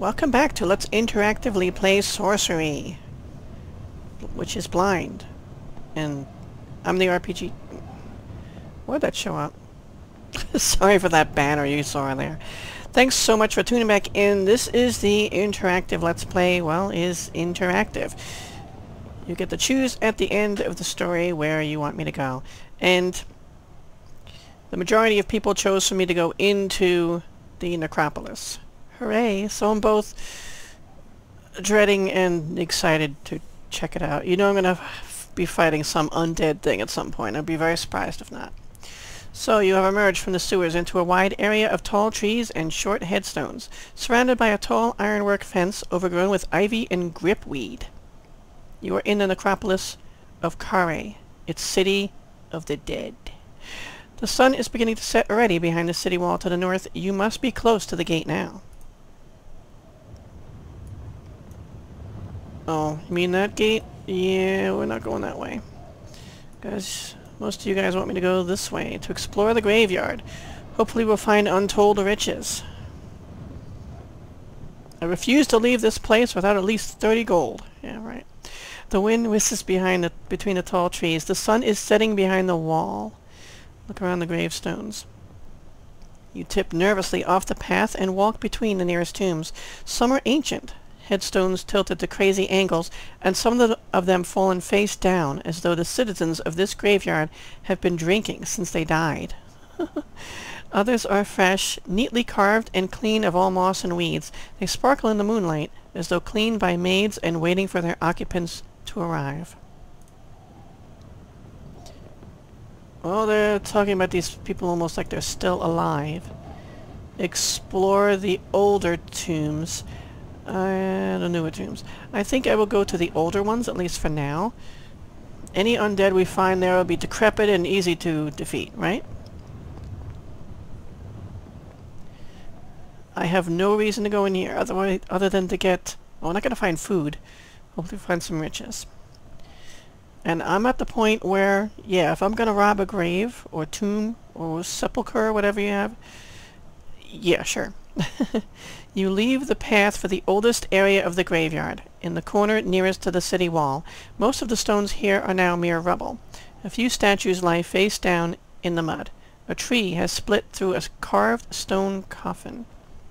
Welcome back to Let's Interactively Play Sorcery, which is blind. And I'm the RPG... Where'd that show up? Sorry for that banner you saw there. Thanks so much for tuning back in. This is the interactive Let's Play. Well, is interactive. You get to choose at the end of the story where you want me to go. And the majority of people chose for me to go into the Necropolis. Hooray! So I'm both dreading and excited to check it out. You know I'm going to be fighting some undead thing at some point. I'd be very surprised if not. So you have emerged from the sewers into a wide area of tall trees and short headstones, surrounded by a tall ironwork fence overgrown with ivy and gripweed. You are in the Necropolis of Kharé, its city of the dead. The sun is beginning to set already behind the city wall to the north. You must be close to the gate now. Oh, you mean that gate? Yeah, we're not going that way. Guys, most of you guys want me to go this way, to explore the graveyard. Hopefully we'll find untold riches. I refuse to leave this place without at least 30 gold. Yeah, right. The wind whistles between the tall trees. The sun is setting behind the wall. Look around the gravestones. You tip nervously off the path and walk between the nearest tombs. Some are ancient, headstones tilted to crazy angles, and some of them fallen face down, as though the citizens of this graveyard have been drinking since they died. Others are fresh, neatly carved, and clean of all moss and weeds. They sparkle in the moonlight, as though cleaned by maids and waiting for their occupants to arrive. Well, they're talking about these people almost like they're still alive. Explore the older tombs. The newer tombs. I think I will go to the older ones, at least for now. Any undead we find there will be decrepit and easy to defeat, right? I have no reason to go in here other than to get... Oh, I'm not going to find food. Hopefully find some riches. And I'm at the point where, yeah, if I'm going to rob a grave, or tomb, or sepulcher, whatever you have, yeah, sure. You leave the path for the oldest area of the graveyard, in the corner nearest to the city wall. Most of the stones here are now mere rubble. A few statues lie face down in the mud. A tree has split through a carved stone coffin.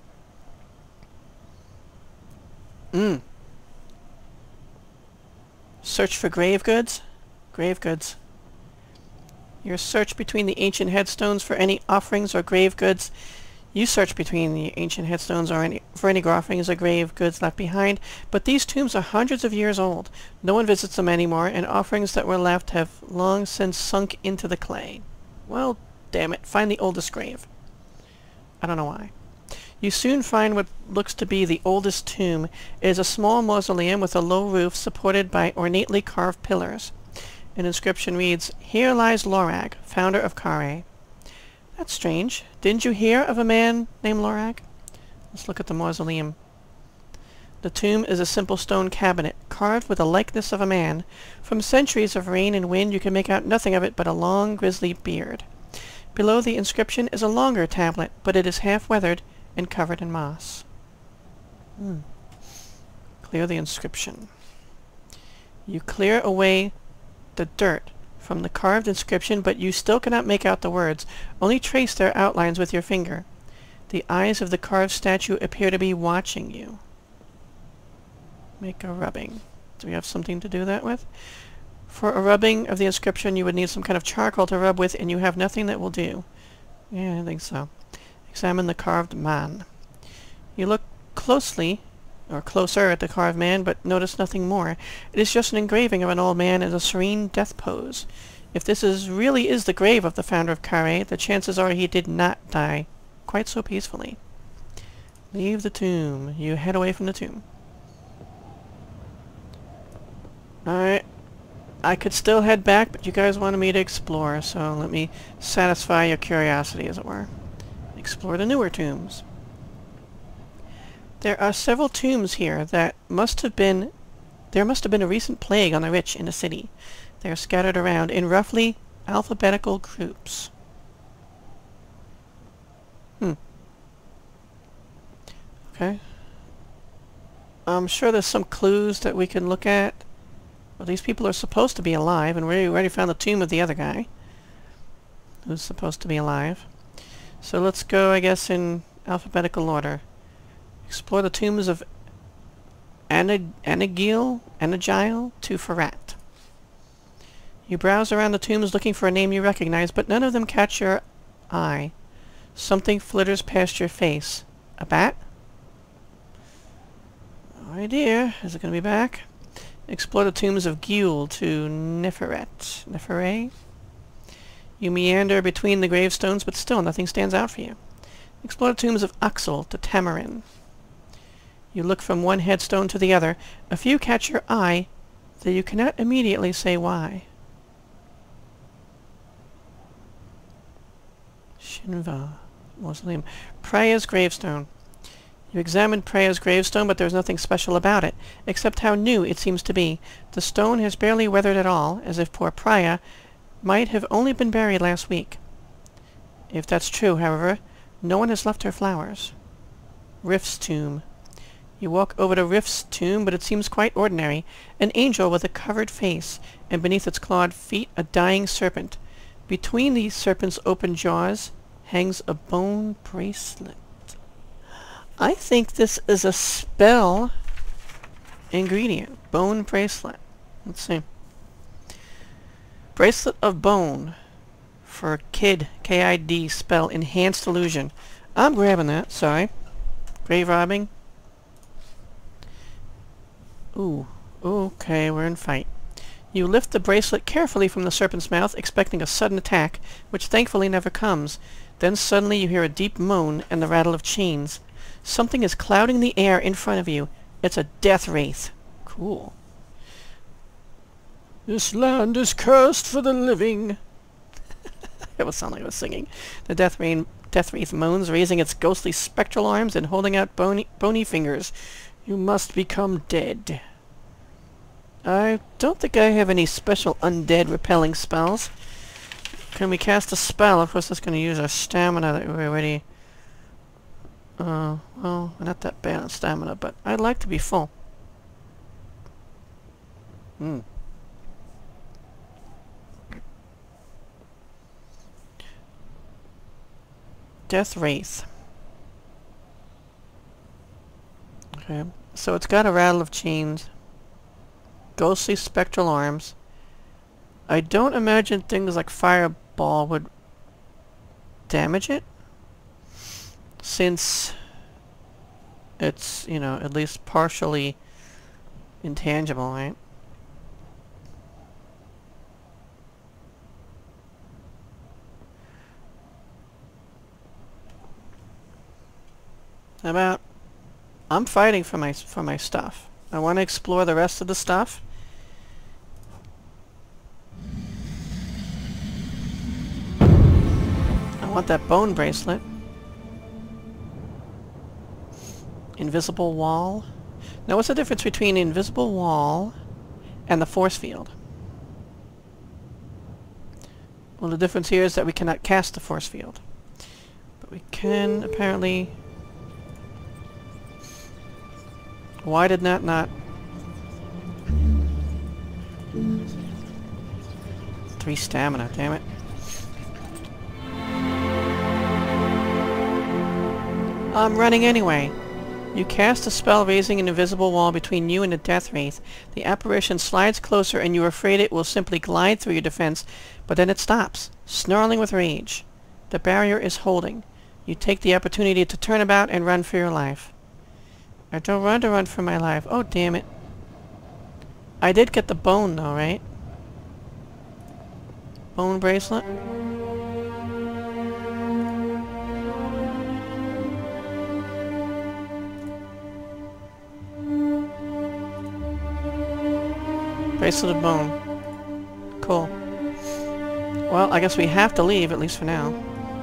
Search for grave goods? Grave goods. Your search between the ancient headstones for any offerings or grave goods. You search between the ancient headstones for any offerings or grave goods left behind, but these tombs are hundreds of years old. No one visits them anymore, and offerings that were left have long since sunk into the clay. Well, damn it, find the oldest grave. I don't know why. You soon find what looks to be the oldest tomb. It is a small mausoleum with a low roof supported by ornately carved pillars. An inscription reads, "Here lies Lorag, founder of Kharé." That's strange. Didn't you hear of a man named Lorag? Let's look at the mausoleum. The tomb is a simple stone cabinet, carved with the likeness of a man. From centuries of rain and wind you can make out nothing of it but a long grisly beard. Below the inscription is a longer tablet, but it is half weathered and covered in moss. Clear the inscription. You clear away the dirt from the carved inscription, but you still cannot make out the words. Only trace their outlines with your finger. The eyes of the carved statue appear to be watching you. Make a rubbing. Do we have something to do that with? For a rubbing of the inscription you would need some kind of charcoal to rub with, and you have nothing that will do. Yeah, I think so. Examine the carved man. You look closely, or closer at the carved man, but notice nothing more. It is just an engraving of an old man in a serene death pose. If this really is the grave of the founder of Kharé, the chances are he did not die quite so peacefully. Leave the tomb. You head away from the tomb. Alright. I could still head back, but you guys wanted me to explore, so let me satisfy your curiosity, as it were. Explore the newer tombs. There are several tombs here that there must have been a recent plague on the rich in the city. They are scattered around in roughly alphabetical groups. Okay. I'm sure there's some clues that we can look at. Well, these people are supposed to be alive, and we already found the tomb of the other guy, who's supposed to be alive. So let's go, I guess, in alphabetical order. Explore the tombs of Anagil to Ferrat. You browse around the tombs looking for a name you recognize, but none of them catch your eye. Something flitters past your face. A bat? No idea. Is it going to be back? Explore the tombs of Gil to Neferre? You meander between the gravestones, but still nothing stands out for you. Explore the tombs of Axel to Tamarin. You look from one headstone to the other. A few catch your eye, though you cannot immediately say why. Shinva Mausoleum. Preya's gravestone. You examined Preya's gravestone, but there's nothing special about it, except how new it seems to be. The stone has barely weathered at all, as if poor Preya might have only been buried last week. If that's true, however, no one has left her flowers. Rift's tomb. You walk over to Rift's tomb, but it seems quite ordinary. An angel with a covered face, and beneath its clawed feet a dying serpent. Between the serpent's open jaws hangs a bone bracelet. I think this is a spell ingredient. Bone bracelet. Let's see. Bracelet of bone. For Kid, K-I-D, spell enhanced illusion. I'm grabbing that, sorry. Grave robbing. Ooh, okay, we're in fight. You lift the bracelet carefully from the serpent's mouth, expecting a sudden attack, which thankfully never comes. Then suddenly you hear a deep moan and the rattle of chains. Something is clouding the air in front of you. It's a death wraith. Cool. This land is cursed for the living. It would sound like I was singing. The death wraith moans, raising its ghostly spectral arms and holding out bony fingers. You must become dead. I don't think I have any special undead repelling spells. Can we cast a spell? Of course, that's going to use our stamina that we already... well, we're not that bad on stamina, but I'd like to be full. Death Wraith. Okay, so it's got a rattle of chains. Ghostly spectral arms. I don't imagine things like fireball would damage it, since it's, you know, at least partially intangible, right? How about I'm fighting for my stuff. I want to explore the rest of the stuff. I want that bone bracelet. Invisible wall. Now what's the difference between invisible wall and the force field? Well, the difference here is that we cannot cast the force field. But we can apparently... Why did that not... 3 stamina, damn it. I'm running anyway. You cast a spell raising an invisible wall between you and the death wraith. The apparition slides closer and you are afraid it will simply glide through your defense, but then it stops, snarling with rage. The barrier is holding. You take the opportunity to turn about and run for your life. I don't want to run for my life. Oh, damn it. I did get the bone, though, right? Bone bracelet? Bracelet of bone. Cool. Well, I guess we have to leave, at least for now.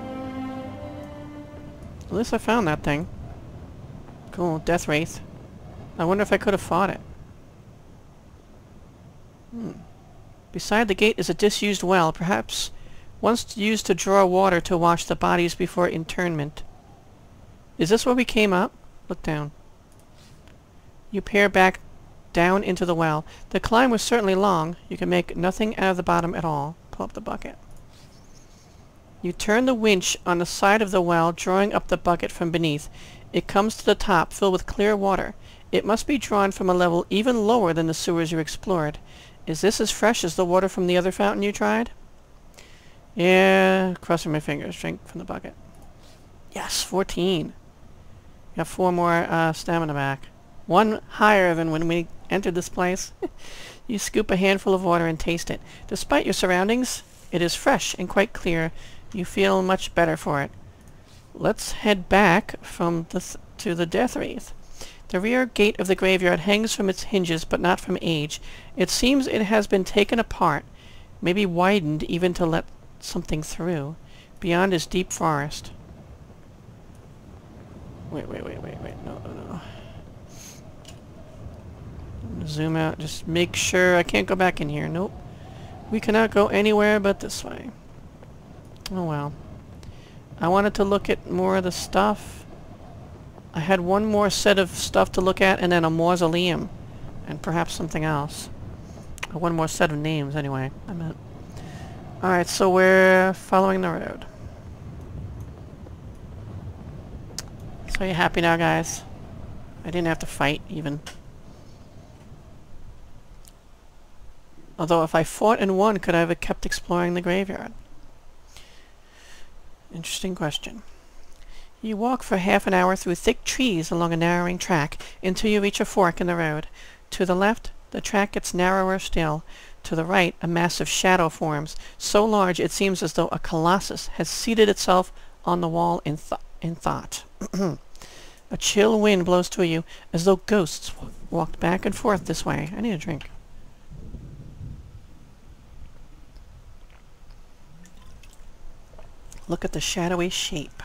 At least I found that thing. Cool, death wraith. I wonder if I could have fought it. Beside the gate is a disused well, perhaps once used to draw water to wash the bodies before internment. Is this where we came up? Look down. You peer back down into the well. The climb was certainly long. You can make nothing out of the bottom at all. Pull up the bucket. You turn the winch on the side of the well, drawing up the bucket from beneath. It comes to the top, filled with clear water. It must be drawn from a level even lower than the sewers you explored. Is this as fresh as the water from the other fountain you tried? Yeah, crossing my fingers. Drink from the bucket. Yes, 14. Got 4 more stamina back. 1 higher than when we entered this place. You scoop a handful of water and taste it. Despite your surroundings, it is fresh and quite clear. You feel much better for it. Let's head back from to the death wreath. The rear gate of the graveyard hangs from its hinges, but not from age. It seems it has been taken apart, maybe widened even to let something through. Beyond is deep forest. Wait. No. Zoom out. Just make sure I can't go back in here. Nope. We cannot go anywhere but this way. Oh well. I wanted to look at more of the stuff. I had one more set of stuff to look at, and then a mausoleum. And perhaps something else. One more set of names, anyway. I meant. Alright, so we're following the road. So you happy now, guys? I didn't have to fight, even. Although if I fought and won, could I have kept exploring the graveyard? Interesting question. You walk for half an hour through thick trees along a narrowing track until you reach a fork in the road. To the left, the track gets narrower still. To the right, a massive shadow forms, so large it seems as though a colossus has seated itself on the wall in thought. A chill wind blows to you, as though ghosts walked back and forth this way. I need a drink. Look at the shadowy shape.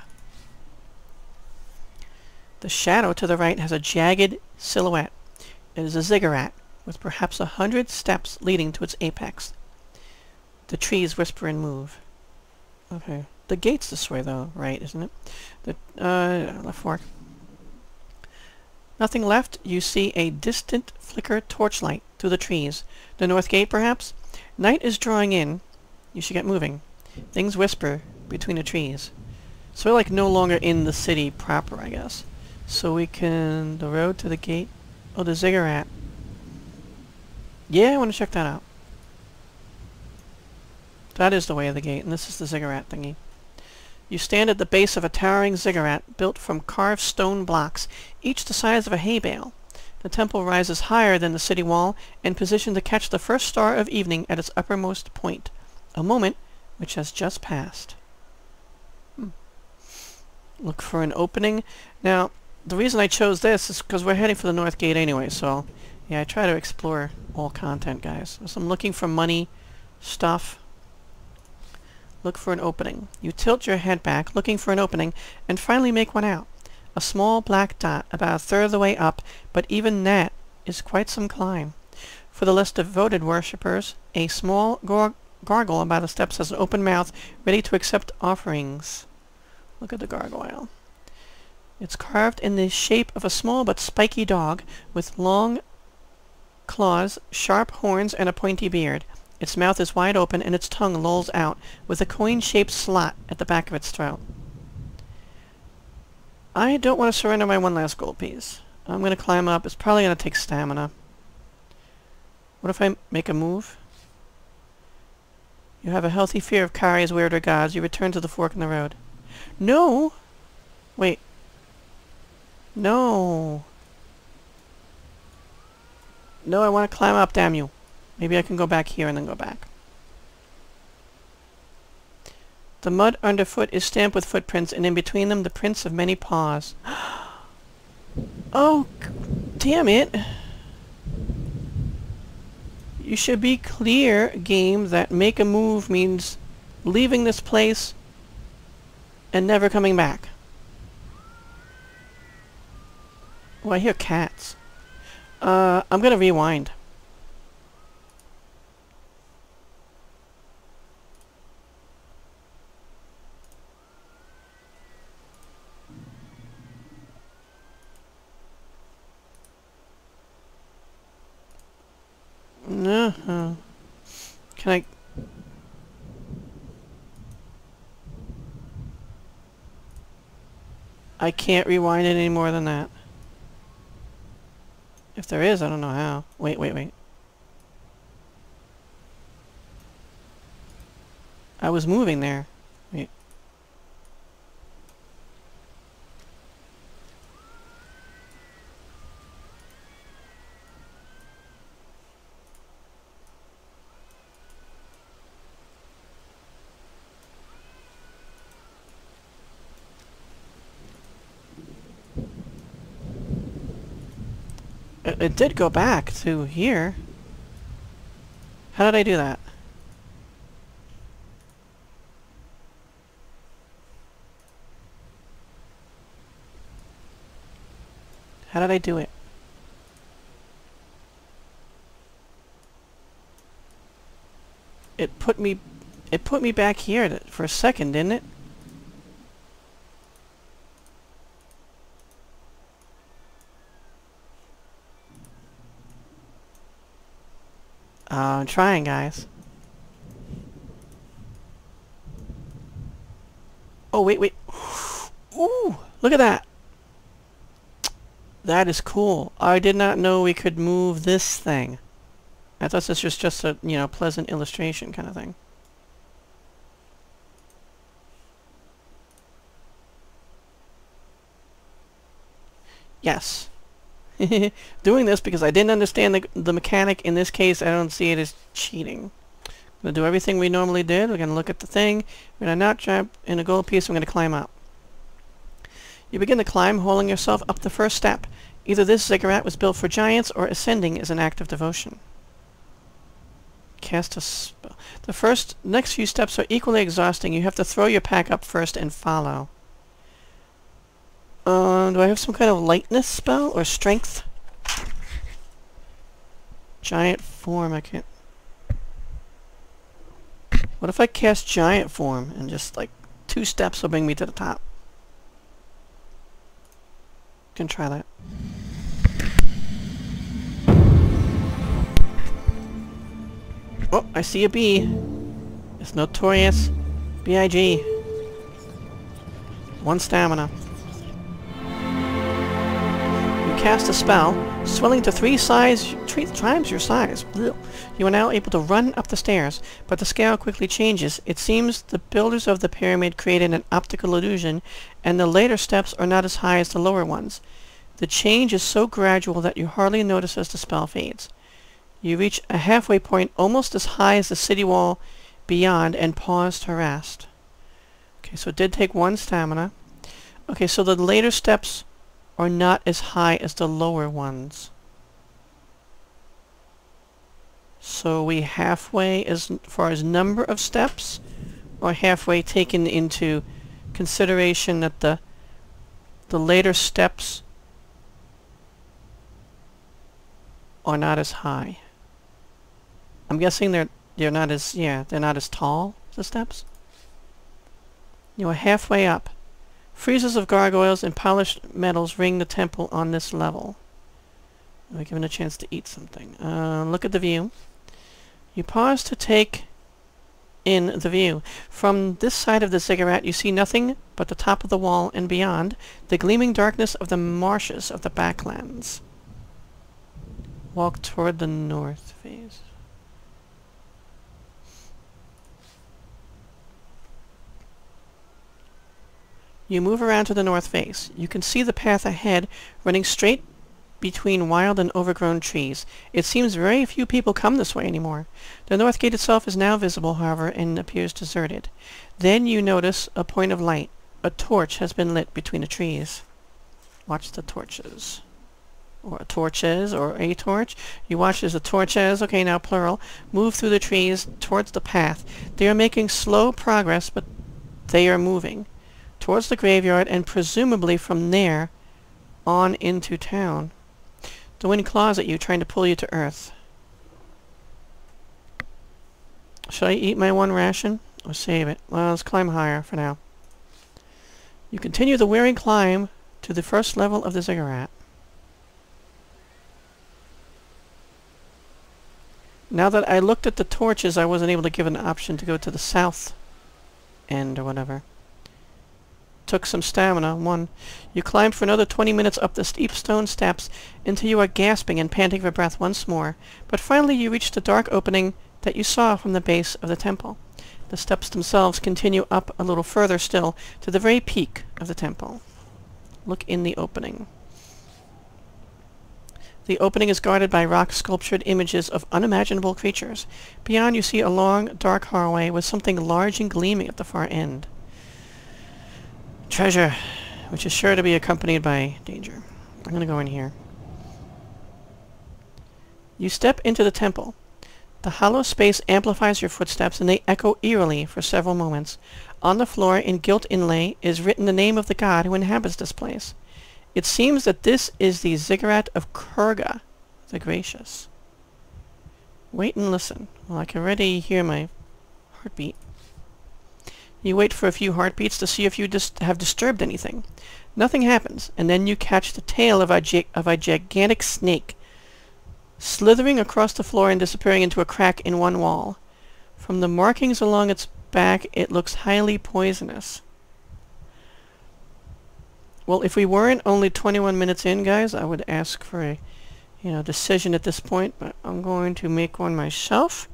The shadow to the right has a jagged silhouette. It is a ziggurat, with perhaps 100 steps leading to its apex. The trees whisper and move. Okay. The gate's this way, though, right, isn't it? The, left fork. Nothing left. You see a distant flicker torchlight through the trees. The north gate, perhaps? Night is drawing in. You should get moving. Things whisper between the trees. So we're like no longer in the city proper, I guess. So we can... the road to the gate. Oh, the ziggurat. Yeah, I want to check that out. That is the way of the gate, and this is the ziggurat thingy. You stand at the base of a towering ziggurat built from carved stone blocks, each the size of a hay bale. The temple rises higher than the city wall and positioned to catch the first star of evening at its uppermost point, a moment which has just passed. Look for an opening. Now, the reason I chose this is because we're heading for the north gate anyway, so yeah, I try to explore all content, guys. So I'm looking for money, stuff. Look for an opening. You tilt your head back, looking for an opening, and finally make one out. A small black dot, about a third of the way up, but even that is quite some climb. For the less devoted worshippers, a small gargoyle about the steps has an open mouth, ready to accept offerings. Look at the gargoyle. It's carved in the shape of a small but spiky dog, with long claws, sharp horns, and a pointy beard. Its mouth is wide open, and its tongue lolls out, with a coin-shaped slot at the back of its throat. I don't want to surrender my one last gold piece. I'm going to climb up. It's probably going to take stamina. What if I make a move? You have a healthy fear of Kharé's weirder gods. You return to the fork in the road. No! Wait. No. No, I want to climb up, damn you. Maybe I can go back here and then go back. The mud underfoot is stamped with footprints, and in between them the prints of many paws. Oh, damn it. You should be clear, game, that make a move means leaving this place and never coming back. Oh, I hear cats. I'm gonna rewind. I can't rewind it any more than that. If there is, I don't know how. Wait, wait, wait. I was moving there. Wait. It did go back to here. How did I do that? How did I do it? It put me back here for a second, didn't it? I'm trying, guys. Oh, wait, wait. Ooh, look at that. That is cool. I did not know we could move this thing. I thought this was just a, you know, pleasant illustration kind of thing. Yes. Doing this because I didn't understand the mechanic. In this case, I don't see it as cheating. I'm going to do everything we normally did. We're going to look at the thing. We're going to not jump in a gold piece. I'm going to climb up. You begin the climb, hauling yourself up the first step. Either this ziggurat was built for giants, or ascending is an act of devotion. Cast a spell. The next few steps are equally exhausting. You have to throw your pack up first and follow. Do I have some kind of lightness spell or strength? Giant form, I can't... What if I cast giant form and just like 2 steps will bring me to the top? Can try that. Oh, I see a bee. It's notorious. B.I.G. 1 stamina. Cast a spell, swelling to 3 times your size. You are now able to run up the stairs, but the scale quickly changes. It seems the builders of the pyramid created an optical illusion, and the later steps are not as high as the lower ones. The change is so gradual that you hardly notice as the spell fades. You reach a halfway point almost as high as the city wall beyond and pause to rest. Okay, so it did take 1 stamina. Okay, so the later steps are not as high as the lower ones. So we halfway as far as number of steps, or halfway taken into consideration that the later steps are not as high. I'm guessing they're not as they're not as tall, the steps. You are halfway up. Friezes of gargoyles and polished metals ring the temple on this level. We're given a chance to eat something. Look at the view. You pause to take in the view. From this side of the ziggurat you see nothing but the top of the wall and beyond, the gleaming darkness of the marshes of the backlands. Walk toward the north face. You move around to the north face. You can see the path ahead, running straight between wild and overgrown trees. It seems very few people come this way anymore. The north gate itself is now visible, however, and appears deserted. Then you notice a point of light. A torch has been lit between the trees. Watch the torches. Or torches, or a torch. You watch as the torches, okay, now plural, move through the trees towards the path. They are making slow progress, but they are moving towards the graveyard, and presumably from there on into town. The wind claws at you, trying to pull you to earth. Should I eat my 1 ration or save it? Well, let's climb higher for now. You continue the weary climb to the first level of the ziggurat. Now that I looked at the torches, I wasn't able to give an option to go to the south end or whatever. took some stamina. 1. You climb for another 20 minutes up the steep stone steps until you are gasping and panting for breath once more. But finally you reach the dark opening that you saw from the base of the temple. The steps themselves continue up a little further still to the very peak of the temple. Look in the opening. The opening is guarded by rock-sculptured images of unimaginable creatures. Beyond you see a long, dark hallway with something large and gleaming at the far end. Treasure, which is sure to be accompanied by danger. I'm going to go in here. You step into the temple. The hollow space amplifies your footsteps, and they echo eerily for several moments. On the floor, in gilt inlay, is written the name of the god who inhabits this place. It seems that this is the ziggurat of Courga, the Gracious. Wait and listen. Well, I can already hear my heartbeat. You wait for a few heartbeats to see if you have disturbed anything. Nothing happens, and then you catch the tail of a gigantic snake, slithering across the floor and disappearing into a crack in one wall. From the markings along its back, it looks highly poisonous. Well, if we weren't only 21 minutes in, guys, I would ask for a, decision at this point, but I'm going to make one myself.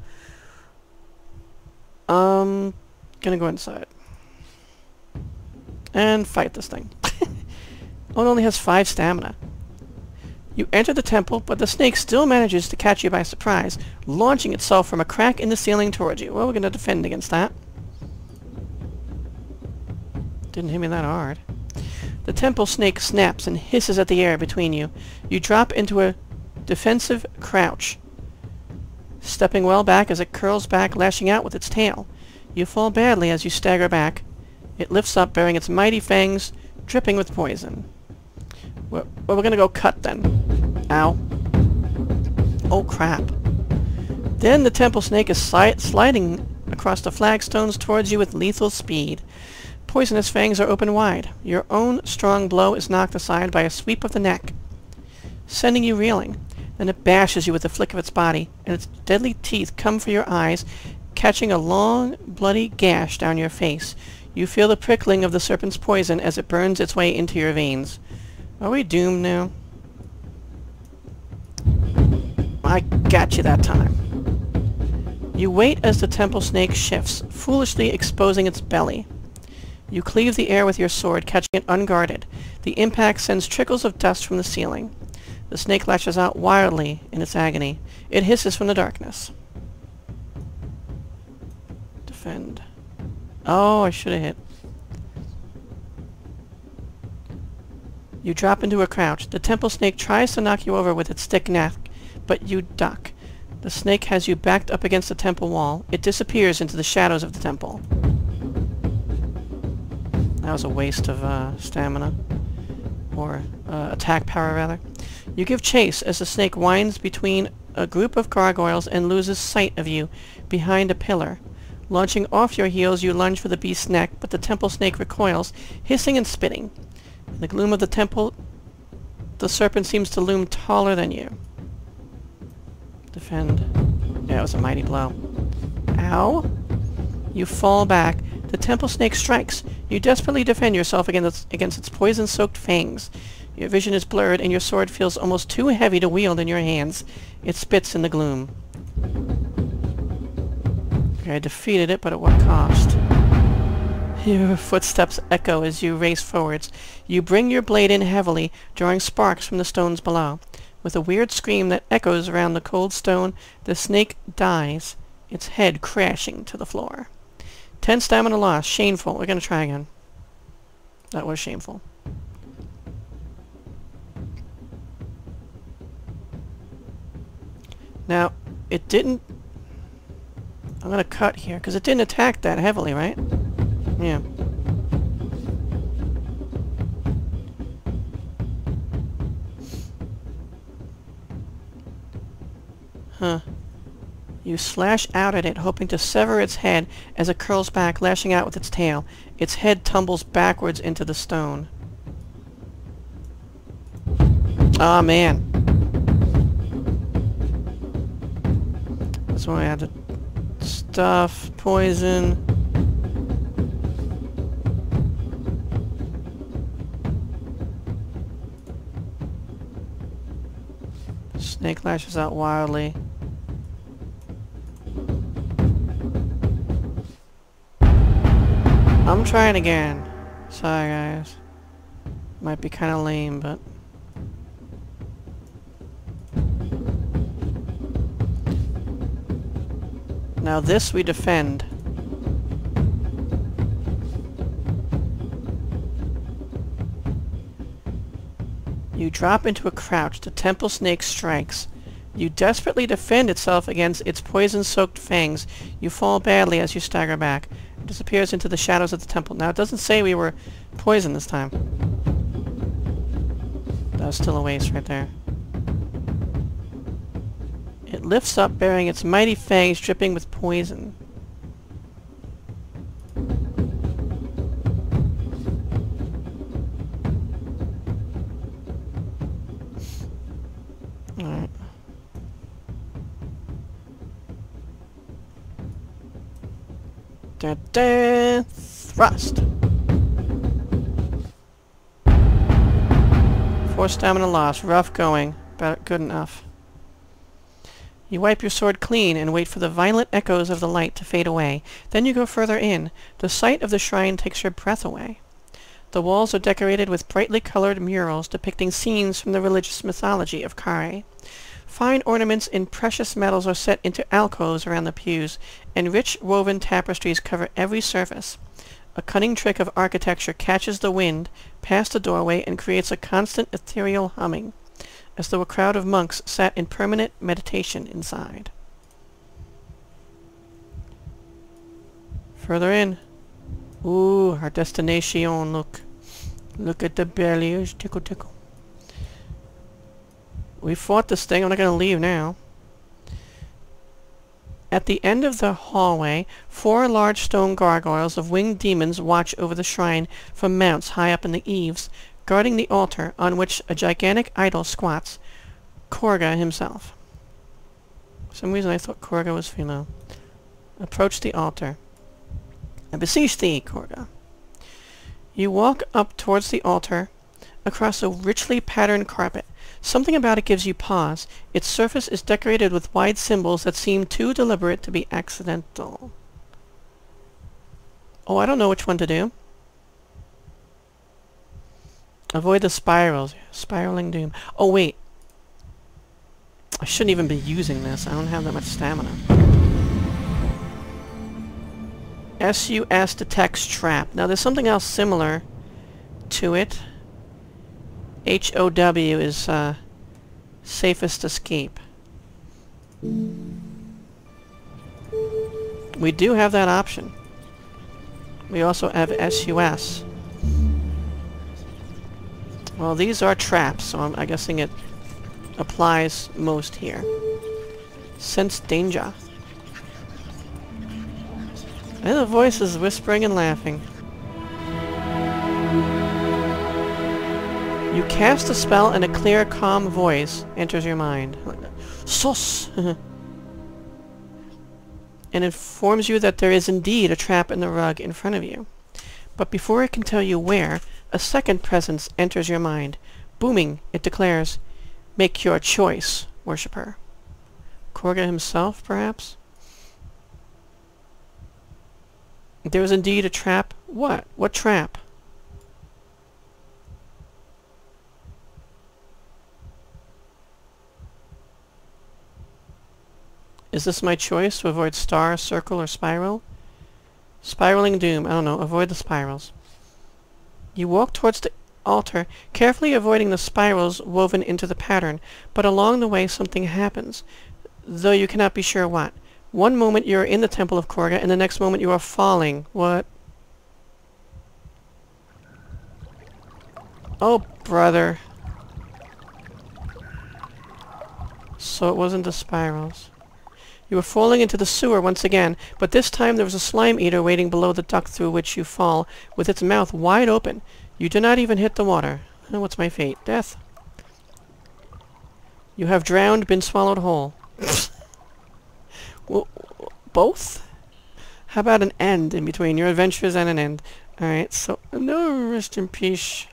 Gonna go inside. And fight this thing. Oh, it only has 5 stamina. You enter the temple, but the snake still manages to catch you by surprise, launching itself from a crack in the ceiling towards you. Well, we're gonna defend against that. Didn't hit me that hard. The temple snake snaps and hisses at the air between you. You drop into a defensive crouch, stepping well back as it curls back, lashing out with its tail. You fall badly as you stagger back. It lifts up, bearing its mighty fangs, dripping with poison. Well, we're gonna go cut then. Ow. Oh, crap. Then the temple snake is sliding across the flagstones towards you with lethal speed. Poisonous fangs are open wide. Your own strong blow is knocked aside by a sweep of the neck, sending you reeling. Then it bashes you with a flick of its body, and its deadly teeth come for your eyes, catching a long, bloody gash down your face. You feel the prickling of the serpent's poison as it burns its way into your veins. Are we doomed now? I got you that time. You wait as the temple snake shifts, foolishly exposing its belly. You cleave the air with your sword, catching it unguarded. The impact sends trickles of dust from the ceiling. The snake lashes out wildly in its agony. It hisses from the darkness. Defend. Oh, I should have hit. You drop into a crouch. The temple snake tries to knock you over with its thick neck, but you duck. The snake has you backed up against the temple wall. It disappears into the shadows of the temple. That was a waste of stamina. Or attack power, rather. You give chase as the snake winds between a group of gargoyles and loses sight of you behind a pillar. Launching off your heels, you lunge for the beast's neck, but the temple snake recoils, hissing and spitting. In the gloom of the temple, the serpent seems to loom taller than you. Defend. Yeah, it was a mighty blow. Ow! You fall back. The temple snake strikes. You desperately defend yourself against its poison-soaked fangs. Your vision is blurred, and your sword feels almost too heavy to wield in your hands. It spits in the gloom. Okay, I defeated it, but at what cost? Your footsteps echo as you race forwards. You bring your blade in heavily, drawing sparks from the stones below. With a weird scream that echoes around the cold stone, the snake dies, its head crashing to the floor. 10 stamina lost. Shameful. We're going to try again. That was shameful. Now, it didn't... I'm going to cut here, because it didn't attack that heavily, right? Yeah. Huh. You slash out at it, hoping to sever its head as it curls back, lashing out with its tail. Its head tumbles backwards into the stone. Aw, man. That's why I had to stuff, poison. Snake lashes out wildly. I'm trying again. Sorry, guys. Might be kind of lame, but... Now this we defend. You drop into a crouch. The temple snake strikes. You desperately defend itself against its poison-soaked fangs. You fall badly as you stagger back. It disappears into the shadows of the temple. Now, it doesn't say we were poisoned this time. That was still a waste right there. It lifts up, bearing its mighty fangs dripping with poison. Alright. Da-da! Thrust! 4 stamina loss. Rough going. But good enough. You wipe your sword clean and wait for the violent echoes of the light to fade away. Then you go further in. The sight of the shrine takes your breath away. The walls are decorated with brightly colored murals depicting scenes from the religious mythology of Kharé. Fine ornaments in precious metals are set into alcoves around the pews, and rich woven tapestries cover every surface. A cunning trick of architecture catches the wind past the doorway and creates a constant ethereal humming, as though a crowd of monks sat in permanent meditation inside. Further in. Ooh, our destination, look. Look at the bellies, tickle tickle. We fought this thing, I'm not gonna leave now. At the end of the hallway, 4 large stone gargoyles of winged demons watch over the shrine from mounts high up in the eaves, guarding the altar on which a gigantic idol squats, Courga himself. For some reason I thought Courga was female. Approach the altar. I beseech thee, Courga. You walk up towards the altar, across a richly patterned carpet. Something about it gives you pause. Its surface is decorated with wide symbols that seem too deliberate to be accidental. Oh, I don't know which one to do. Avoid the spirals. Spiraling doom. Oh, wait. I shouldn't even be using this. I don't have that much stamina. SUS detects trap. Now, there's something else similar to it. HOW is safest escape. We do have that option. We also have SUS. Well, these are traps, so I'm guessing it applies most here. Sense danger. And the voice is whispering and laughing. You cast a spell and a clear, calm voice enters your mind. Sus! And informs you that there is indeed a trap in the rug in front of you. But before it can tell you where, a second presence enters your mind. Booming, it declares, "Make your choice, worshipper." Courga himself, perhaps? There is indeed a trap. What? What trap? Is this my choice to avoid star, circle, or spiral? Spiraling doom. I don't know. Avoid the spirals. You walk towards the altar, carefully avoiding the spirals woven into the pattern, but along the way something happens, though you cannot be sure what. One moment you are in the Temple of Courga, and the next moment you are falling. What? Oh, brother. So it wasn't the spirals. You are falling into the sewer once again, but this time there was a slime eater waiting below the duct through which you fall, with its mouth wide open. You do not even hit the water. Oh, what's my fate? Death. You have drowned, been swallowed whole. Well, both? How about an end in between your adventures and an end? Alright, so... No, rest in peace.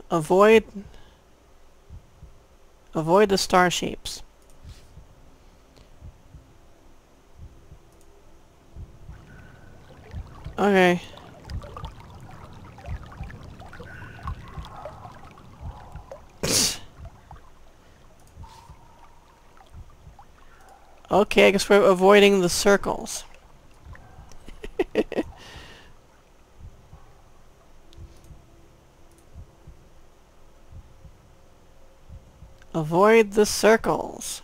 Avoid the star shapes. Okay. Okay, I guess we're avoiding the circles. Avoid the circles.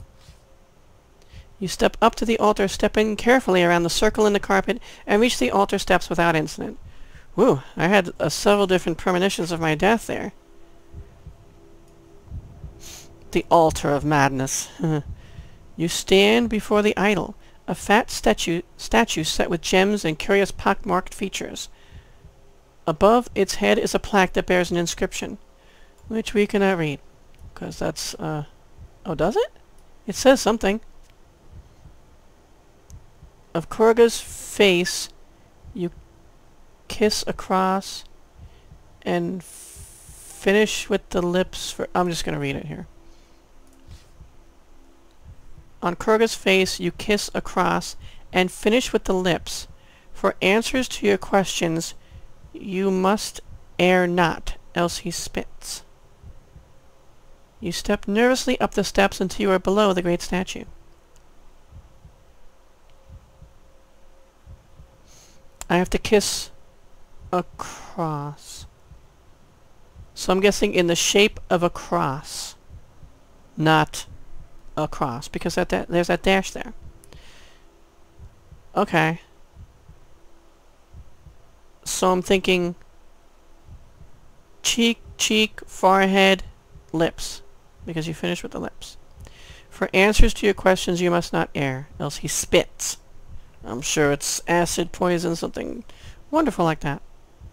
You step up to the altar, stepping carefully around the circle in the carpet, and reach the altar steps without incident. Whew, I had several different premonitions of my death there. The altar of madness. You stand before the idol, a fat statue set with gems and curious pockmarked features. Above its head is a plaque that bears an inscription, which we cannot read, because that's, oh, does it? It says something. Of Courga's face, you kiss across and finish with the lips for... I'm just going to read it here. On Courga's face, you kiss across and finish with the lips. For answers to your questions, you must err not, else he spits. You step nervously up the steps until you are below the great statue. I have to kiss across. So I'm guessing in the shape of a cross, not a cross, because there's that dash there. Okay. So I'm thinking cheek, forehead, lips, because you finish with the lips. For answers to your questions you must not err, else he spits. I'm sure it's acid, poison, something wonderful like that.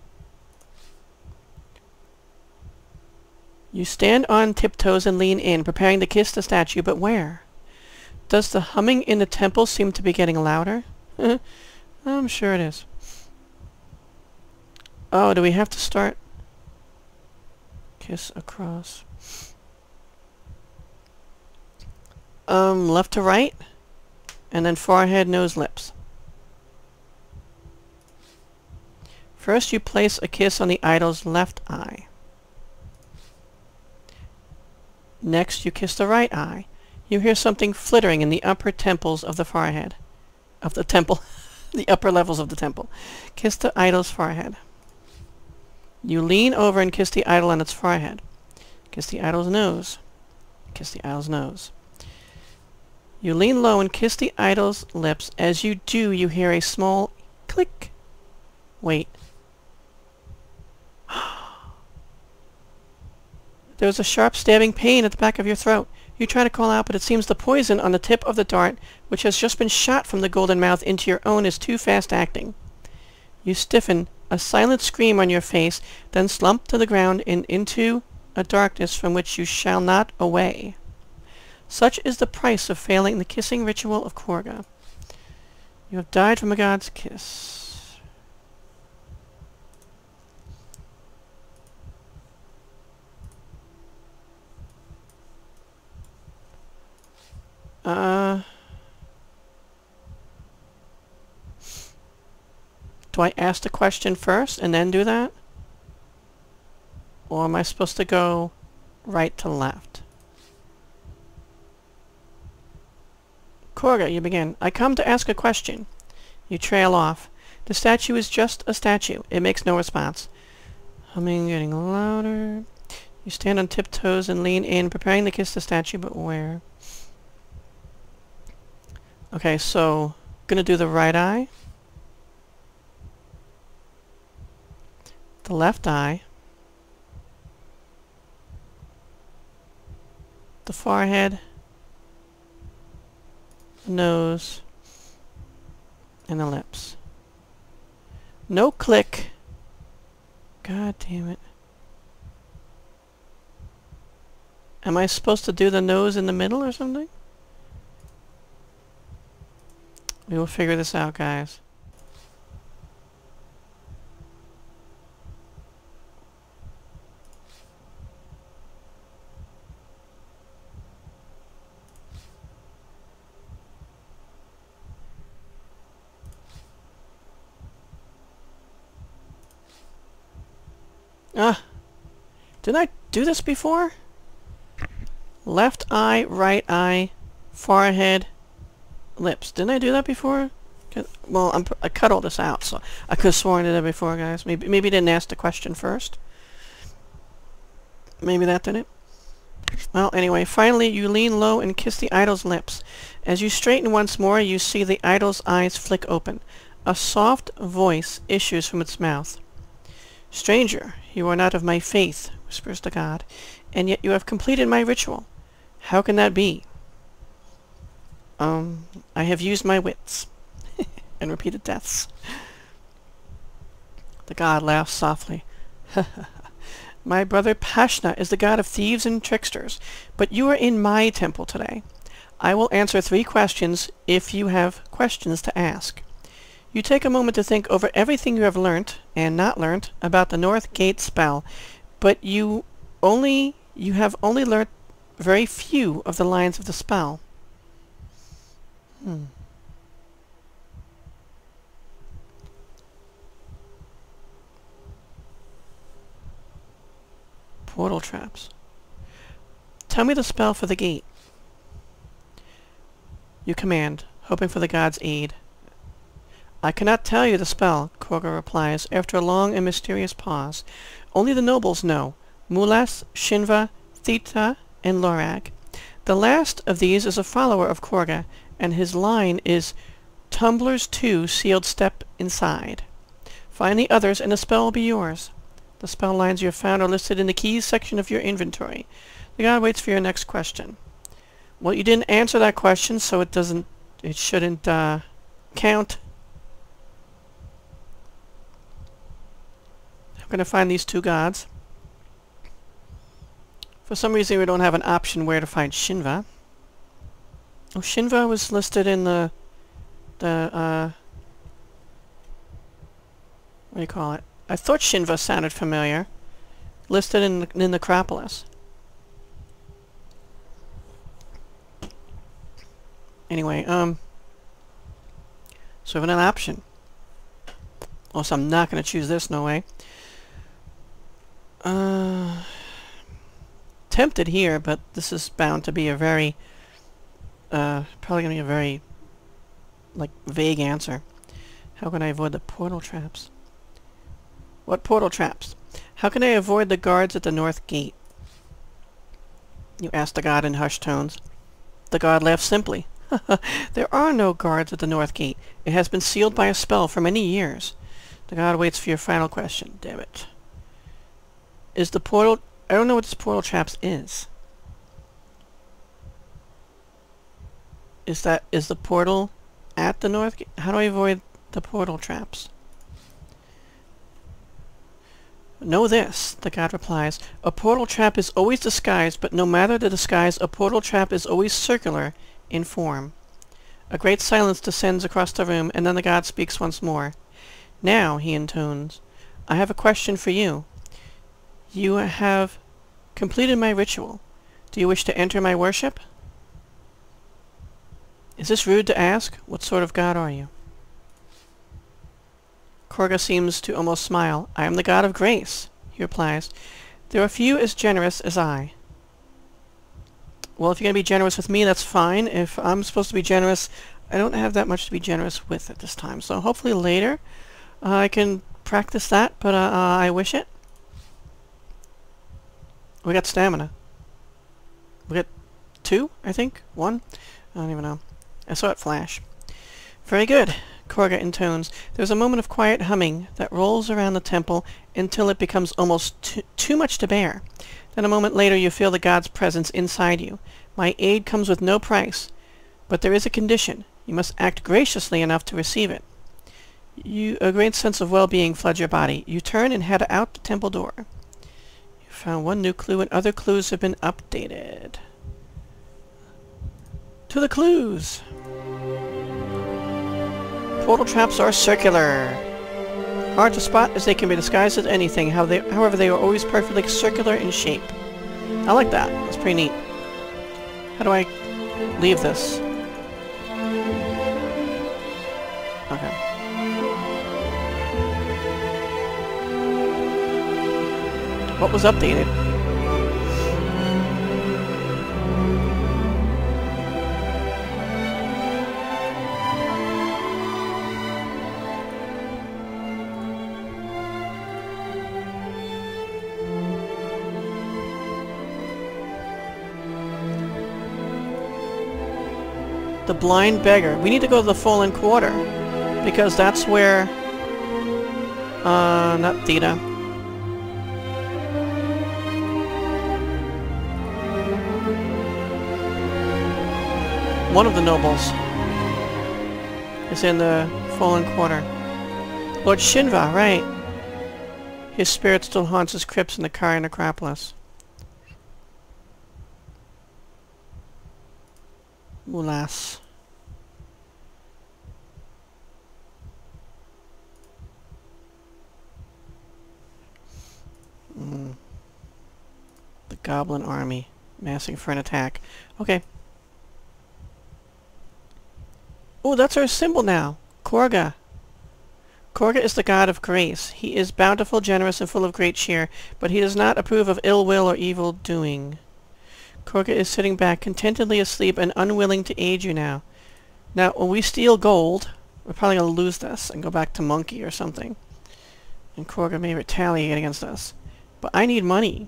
You stand on tiptoes and lean in, preparing to kiss the statue, but where? Does the humming in the temple seem to be getting louder? I'm sure it is. Oh, do we have to start? Kiss across. Left to right, and then forehead, nose, lips. First you place a kiss on the idol's left eye. Next you kiss the right eye. You hear something flittering in the upper temples of the forehead. Of the temple. The upper levels of the temple. Kiss the idol's forehead. You lean over and kiss the idol on its forehead. Kiss the idol's nose. Kiss the idol's nose. You lean low and kiss the idol's lips. As you do, you hear a small click. Wait. There's a sharp stabbing pain at the back of your throat. You try to call out, but it seems the poison on the tip of the dart, which has just been shot from the golden mouth into your own, is too fast acting. You stiffen, a silent scream on your face, then slump to the ground and into a darkness from which you shall not away. Such is the price of failing the kissing ritual of Courga. You have died from a god's kiss. Do I ask the question first and then do that? Or am I supposed to go right to left? Courga, you begin. I come to ask a question. You trail off. The statue is just a statue. It makes no response. Humming getting louder. You stand on tiptoes and lean in, preparing to kiss the statue, but where? Okay, so gonna do the right eye. The left eye. The forehead. The nose. And the lips. No click. God damn it. Am I supposed to do the nose in the middle or something? We will figure this out, guys. Didn't I do this before? Left eye, right eye, forehead, lips. Didn't I do that before? Well, I cut all this out, so I could have sworn I did that before, guys. Maybe didn't ask the question first. Maybe that did it. Well, anyway, finally you lean low and kiss the idol's lips. As you straighten once more, you see the idol's eyes flick open. A soft voice issues from its mouth. "Stranger, you are not of my faith," whispers the god, "and yet you have completed my ritual. How can that be?" I have used my wits." And repeated deaths. The god laughs softly. "My brother Pashna is the god of thieves and tricksters, but you are in my temple today. I will answer 3 questions if you have questions to ask. You take a moment to think over everything you have learnt and not learnt about the North Gate spell, but you have only learnt very few of the lines of the spell." Portal traps. "Tell me the spell for the gate." You command, hoping for the god's aid. "I cannot tell you the spell," Courga replies, after a long and mysterious pause. "Only the nobles know. Mulas, Shinva, Theta, and Lorag. The last of these is a follower of Courga, and his line is Tumblers 2 sealed step inside. Find the others and the spell will be yours. The spell lines you have found are listed in the keys section of your inventory. The god waits for your next question." Well, you didn't answer that question, so it shouldn't count. I'm going to find these 2 gods. For some reason we don't have an option where to find Shinva. Oh, Shinva was listed in the what do you call it? I thought Shinva sounded familiar. Listed in Necropolis. Anyway, so we have an option. Also, I'm not going to choose this, no way. Tempted here, but this is bound to be a very, probably going to be a very, like, vague answer. How can I avoid the portal traps? What portal traps? How can I avoid the guards at the North Gate? You ask the god in hushed tones. The god laughs simply. There are no guards at the North Gate. It has been sealed by a spell for many years. The god waits for your final question. Damn it. Is the portal... I don't know what this portal traps is. Is the portal at the North Gate? How do I avoid the portal traps? Know this, the god replies. A portal trap is always disguised, but no matter the disguise, a portal trap is always circular in form. A great silence descends across the room, and then the god speaks once more. Now, he intones, I have a question for you. You have completed my ritual. Do you wish to enter my worship? Is this rude to ask? What sort of god are you? Courga seems to almost smile. I am the god of grace, he replies. There are few as generous as I. Well, if you're going to be generous with me, that's fine. If I'm supposed to be generous, I don't have that much to be generous with at this time. So hopefully later I can practice that, but I wish it. We got stamina. We got 2, I think? 1? I don't even know. I saw it flash. Very good, Courga intones. There's a moment of quiet humming that rolls around the temple until it becomes almost too much to bear. Then a moment later you feel the god's presence inside you. My aid comes with no price, but there is a condition. You must act graciously enough to receive it. A great sense of well-being floods your body. You turn and head out the temple door. You found 1 new clue and other clues have been updated. To the clues! Portal traps are circular. Hard to spot as they can be disguised as anything, however they are always perfectly circular in shape. I like that. That's pretty neat. How do I leave this? Okay. What was updated? The blind beggar. We need to go to the fallen quarter. Because that's where... not Theta. One of the nobles is in the fallen quarter. Lord Shinva, right. His spirit still haunts his crypts in the Kharé Necropolis. Alas. The goblin army massing for an attack. Okay. Oh, that's our symbol now. Courga. Courga is the god of grace. He is bountiful, generous, and full of great cheer, but he does not approve of ill will or evil doing. Courga is sitting back, contentedly asleep, and unwilling to aid you now. Now, when we steal gold, we're probably going to lose this and go back to Monkey or something. And Courga may retaliate against us. But I need money.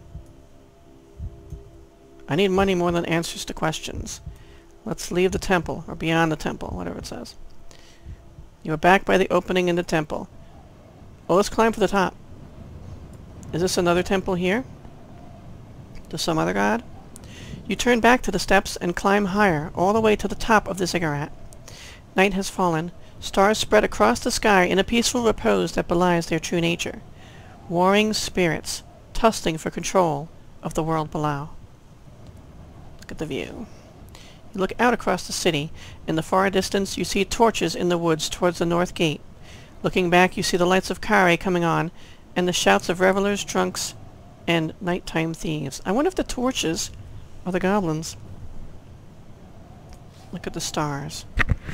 I need money more than answers to questions. Let's leave the temple, or beyond the temple, whatever it says. You are back by the opening in the temple. Oh, let's climb for the top. Is this another temple here? To some other god? You turn back to the steps and climb higher, all the way to the top of the ziggurat. Night has fallen. Stars spread across the sky in a peaceful repose that belies their true nature. Warring spirits, tussling for control of the world below. Look at the view. You look out across the city. In the far distance, you see torches in the woods towards the north gate. Looking back, you see the lights of Kharé coming on, and the shouts of revelers, drunks, and nighttime thieves. I wonder if the torches are the goblins. Look at the stars.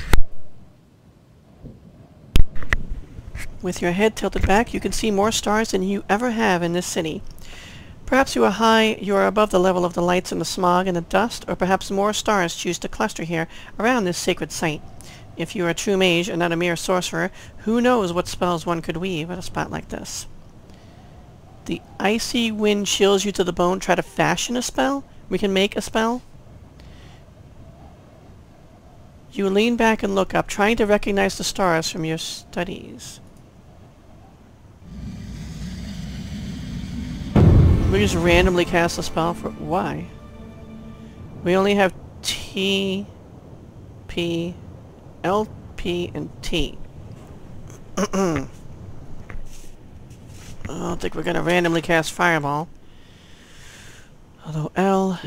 With your head tilted back, you can see more stars than you ever have in this city. Perhaps you are above the level of the lights and the smog and the dust, or perhaps more stars choose to cluster here around this sacred site. If you are a true mage and not a mere sorcerer, who knows what spells one could weave at a spot like this. The icy wind chills you to the bone. Try to fashion a spell? We can make a spell? You lean back and look up, trying to recognize the stars from your studies. We just randomly cast a spell for... Why? We only have T, P, L, P, and T. I don't think we're gonna randomly cast Fireball. Although L...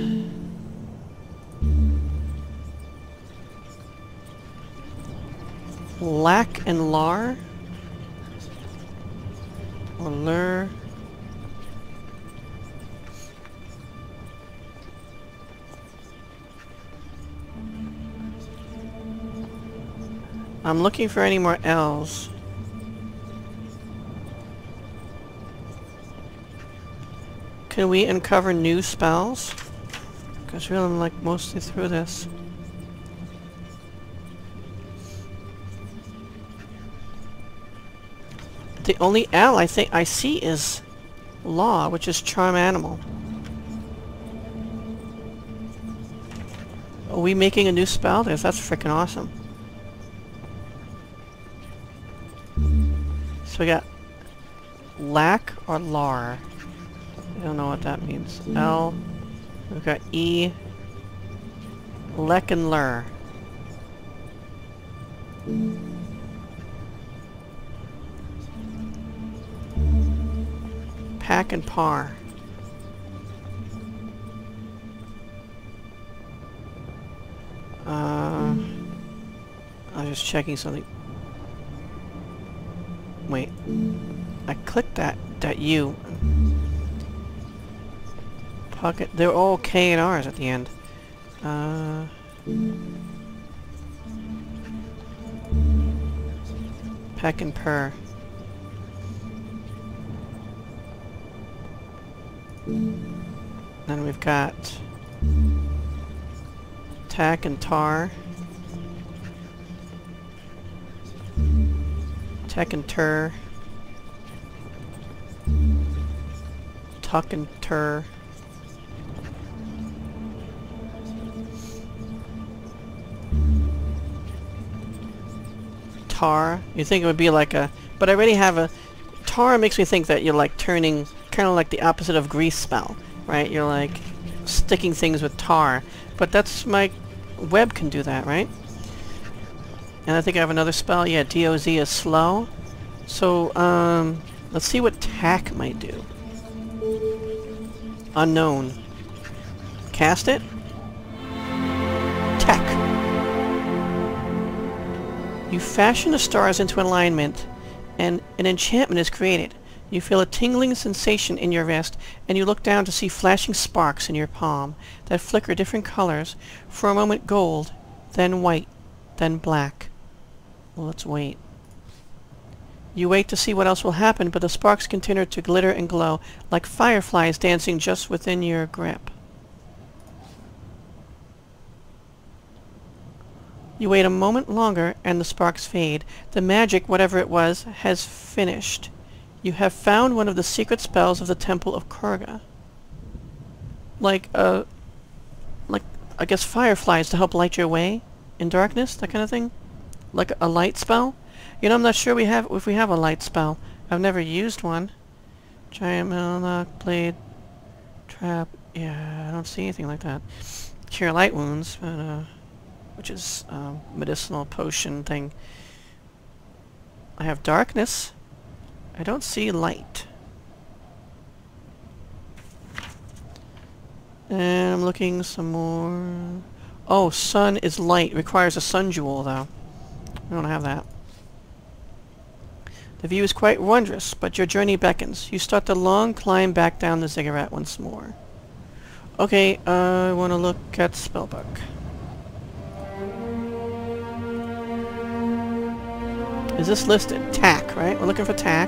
Lack and Lar? Or Lur? I'm looking for any more L's. Can we uncover new spells? Because really I'm like mostly through this. The only L I think I see is Law, which is Charm Animal. Are we making a new spell? That's freaking awesome. So we got Lack or Lar. I don't know what that means. L. We've got E. Lek and Lur. Pack and Par. I'm just checking something. Wait. I clicked that U. Pocket. They're all K and R's at the end. Peck and Purr. Then we've got tack and tar. Tack and tur. Tuck and tur. Tar. You think it would be like a... But I already have a... Tar makes me think that you're like turning... Kind of like the opposite of grease spell. Right? You're like sticking things with tar. But that's my... Web can do that, right? And I think I have another spell. Yeah, DOZ is slow. So, let's see what tack might do. Unknown. Cast it. Tack. You fashion the stars into alignment, and an enchantment is created. You feel a tingling sensation in your wrist, and you look down to see flashing sparks in your palm that flicker different colors. For a moment gold, then white, then black. Well, let's wait. You wait to see what else will happen, but the sparks continue to glitter and glow, like fireflies dancing just within your grip. You wait a moment longer, and the sparks fade. The magic, whatever it was, has finished. You have found one of the secret spells of the Temple of Courga. Like, I guess fireflies to help light your way in darkness, that kind of thing? Like a light spell? You know, I'm not sure if we have a light spell. I've never used one. Giant metal blade, trap. Yeah, I don't see anything like that. Cure light wounds, but, which is medicinal potion thing. I have darkness. I don't see light. And I'm looking some more. Oh, sun is light. Requires a sun jewel, though. I don't have that. The view is quite wondrous, but your journey beckons. You start the long climb back down the ziggurat once more. Okay, I want to look at spellbook. Is this listed? Tack, right? We're looking for tack.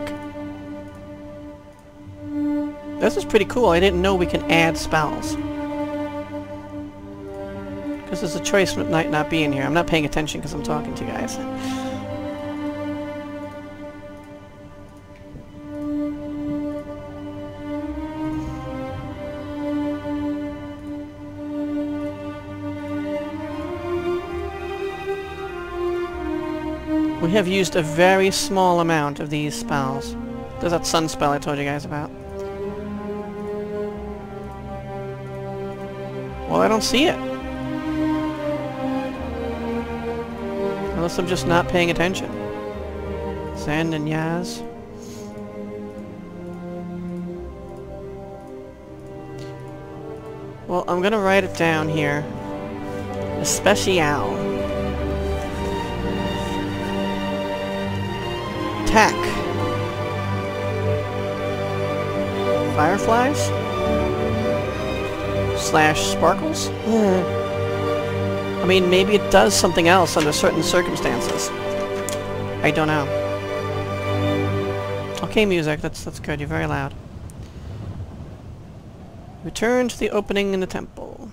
This is pretty cool. I didn't know we can add spells. Because there's a choice that might not be in here. I'm not paying attention because I'm talking to you guys. We have used a very small amount of these spells. There's that sun spell I told you guys about. Well, I don't see it. Unless I'm just not paying attention. Zen and Yaz. Well, I'm gonna write it down here. Especial. Tack. Fireflies? Slash sparkles? I mean, maybe it does something else under certain circumstances. I don't know. Okay, music, that's good. You're very loud. Return to the opening in the temple.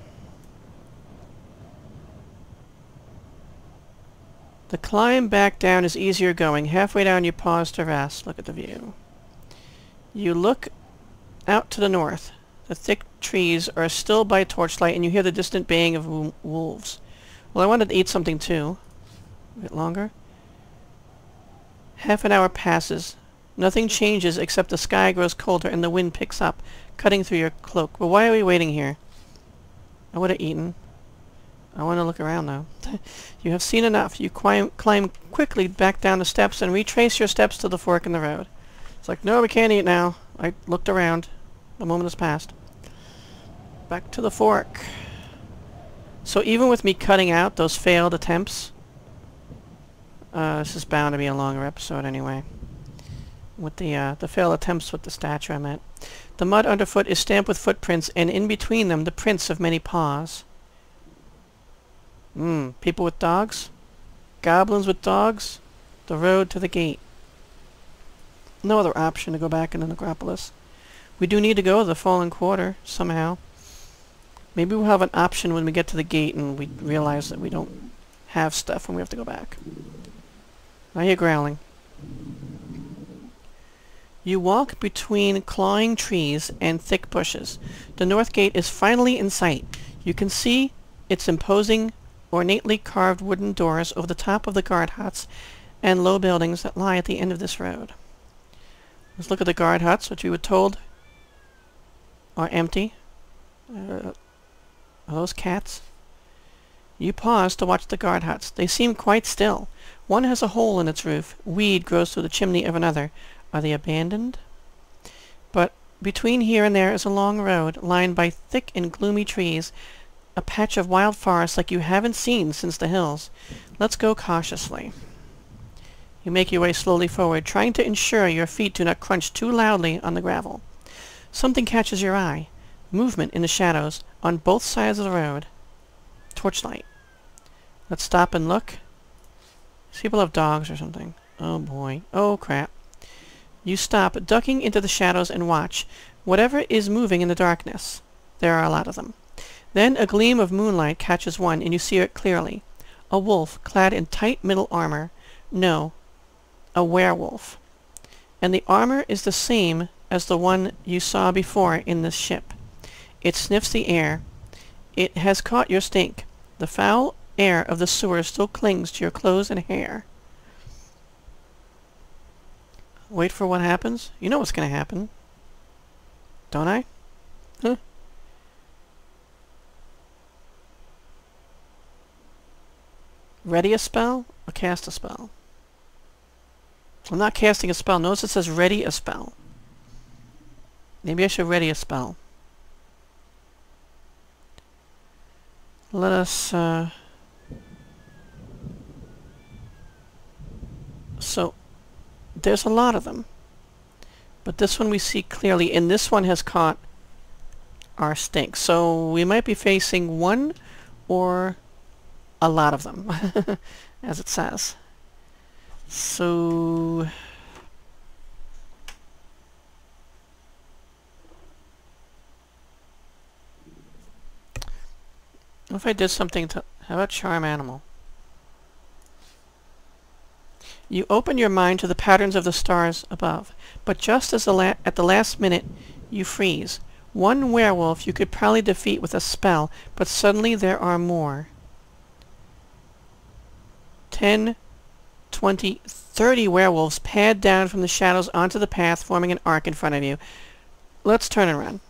The climb back down is easier going. Halfway down you pause to rest. Look at the view. You look out to the north. The thick trees are still by torchlight, and you hear the distant baying of wolves. Well, I wanted to eat something too. A bit longer. Half an hour passes. Nothing changes except the sky grows colder and the wind picks up, cutting through your cloak. But why are we waiting here? I would have eaten. I want to look around now. You have seen enough. You climb quickly back down the steps and retrace your steps to the fork in the road. It's like, no, we can't eat now. I looked around. The moment has passed. Back to the fork. So even with me cutting out those failed attempts, this is bound to be a longer episode anyway. With the failed attempts with the statue I meant. The mud underfoot is stamped with footprints, and in between them the prints of many paws. People with dogs? Goblins with dogs? The road to the gate. No other option to go back into Necropolis. We do need to go to the Fallen Quarter, somehow. Maybe we'll have an option when we get to the gate and we realize that we don't have stuff and we have to go back. I hear growling. You walk between clawing trees and thick bushes. The north gate is finally in sight. You can see its imposing, ornately carved wooden doors over the top of the guard huts and low buildings that lie at the end of this road. Let's look at the guard huts, which we were told are empty. Are those cats? You pause to watch the guard huts. They seem quite still. One has a hole in its roof. Weed grows through the chimney of another. Are they abandoned? But between here and there is a long road, lined by thick and gloomy trees, a patch of wild forest like you haven't seen since the hills. Let's go cautiously. You make your way slowly forward, trying to ensure your feet do not crunch too loudly on the gravel. Something catches your eye. Movement in the shadows, on both sides of the road. Torchlight. Let's stop and look. These people have dogs or something. Oh boy. Oh crap. You stop, ducking into the shadows, and watch. Whatever is moving in the darkness. There are a lot of them. Then a gleam of moonlight catches one, and you see it clearly. A wolf, clad in tight middle armor. No, a werewolf. And the armor is the same as the one you saw before in this ship. It sniffs the air. It has caught your stink. The foul air of the sewer still clings to your clothes and hair. Wait for what happens? You know what's going to happen. Don't I? Huh? Ready a spell or cast a spell? I'm not casting a spell. Notice it says ready a spell. Maybe I should ready a spell. Let us, so, there's a lot of them. But this one we see clearly, and this one has caught our stink. So we might be facing one or a lot of them, as it says. So... what if I did something to... how about charm animal? You open your mind to the patterns of the stars above, but just as at the last minute, you freeze. One werewolf you could probably defeat with a spell, but suddenly there are more. 10, 20, 30 werewolves pad down from the shadows onto the path, forming an arc in front of you. Let's turn and run.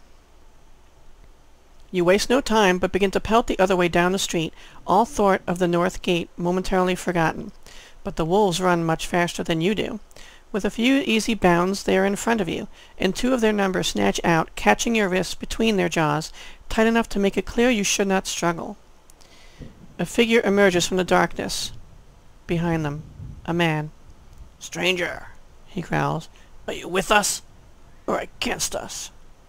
You waste no time, but begin to pelt the other way down the street, all thought of the north gate momentarily forgotten. But the wolves run much faster than you do. With a few easy bounds, they are in front of you, and two of their number snatch out, catching your wrists between their jaws, tight enough to make it clear you should not struggle. A figure emerges from the darkness behind them. A man. "Stranger," he growls, "are you with us or against us?"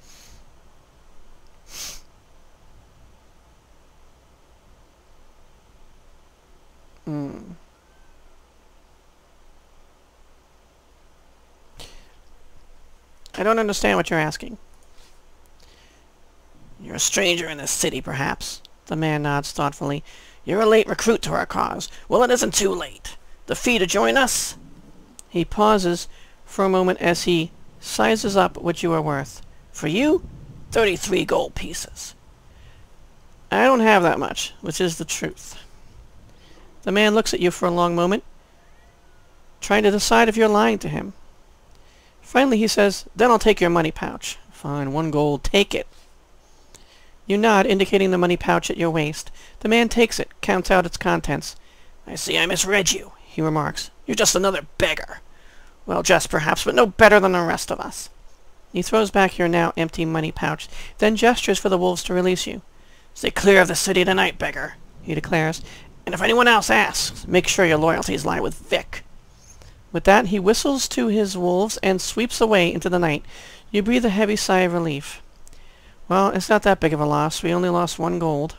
I don't understand what you're asking. "You're a stranger in this city, perhaps." The man nods thoughtfully. "You're a late recruit to our cause. Well, it isn't too late. The fee to join us?" He pauses for a moment as he sizes up what you are worth. "For you, 33 gold pieces." "I don't have that much," which is the truth. The man looks at you for a long moment, trying to decide if you're lying to him. Finally he says, "Then I'll take your money pouch." "Fine, 1 gold, take it." You nod, indicating the money pouch at your waist. The man takes it, counts out its contents. "I see I misread you," he remarks. "You're just another beggar. Well, just perhaps, but no better than the rest of us." He throws back your now empty money pouch, then gestures for the wolves to release you. "Stay clear of the city tonight, beggar," he declares. "And if anyone else asks, make sure your loyalties lie with Vic." With that, he whistles to his wolves and sweeps away into the night. You breathe a heavy sigh of relief. Well, it's not that big of a loss. We only lost 1 gold.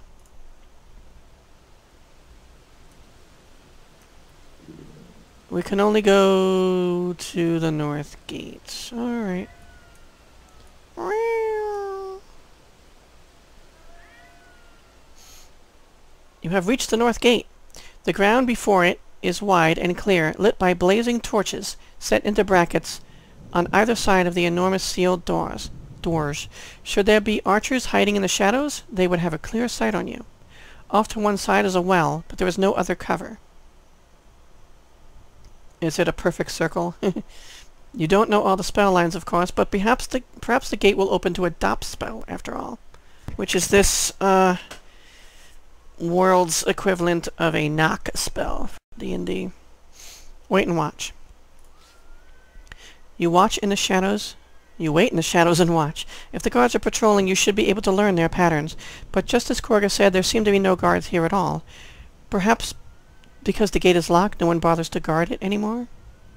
We can only go to the north gate. Alright. You have reached the north gate. The ground before it is wide and clear, lit by blazing torches set into brackets on either side of the enormous sealed doors. Should there be archers hiding in the shadows, they would have a clear sight on you. Off to one side is a well, but there is no other cover. Is it a perfect circle? You don't know all the spell lines, of course, but perhaps the gate will open to a DOP spell, after all. Which is this, world's equivalent of a knock spell for D&D. Wait and watch. You watch in the shadows. You wait in the shadows and watch. If the guards are patrolling, you should be able to learn their patterns. But just as Courga said, there seem to be no guards here at all. Perhaps because the gate is locked, no one bothers to guard it anymore?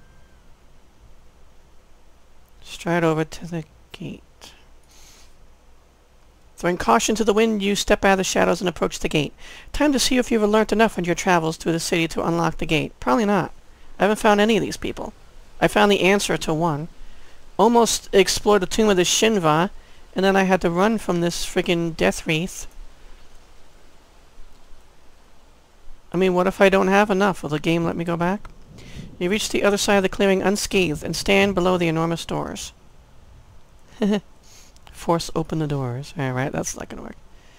Stride over to the gate. Throwing caution to the wind, you step out of the shadows and approach the gate. Time to see if you've learnt enough on your travels through the city to unlock the gate. Probably not. I haven't found any of these people. I found the answer to one. Almost explored the tomb of the Shinva, and then I had to run from this friggin' death wreath. I mean, what if I don't have enough? Will the game let me go back? You reach the other side of the clearing unscathed and stand below the enormous doors. Force open the doors. Alright, that's not gonna work.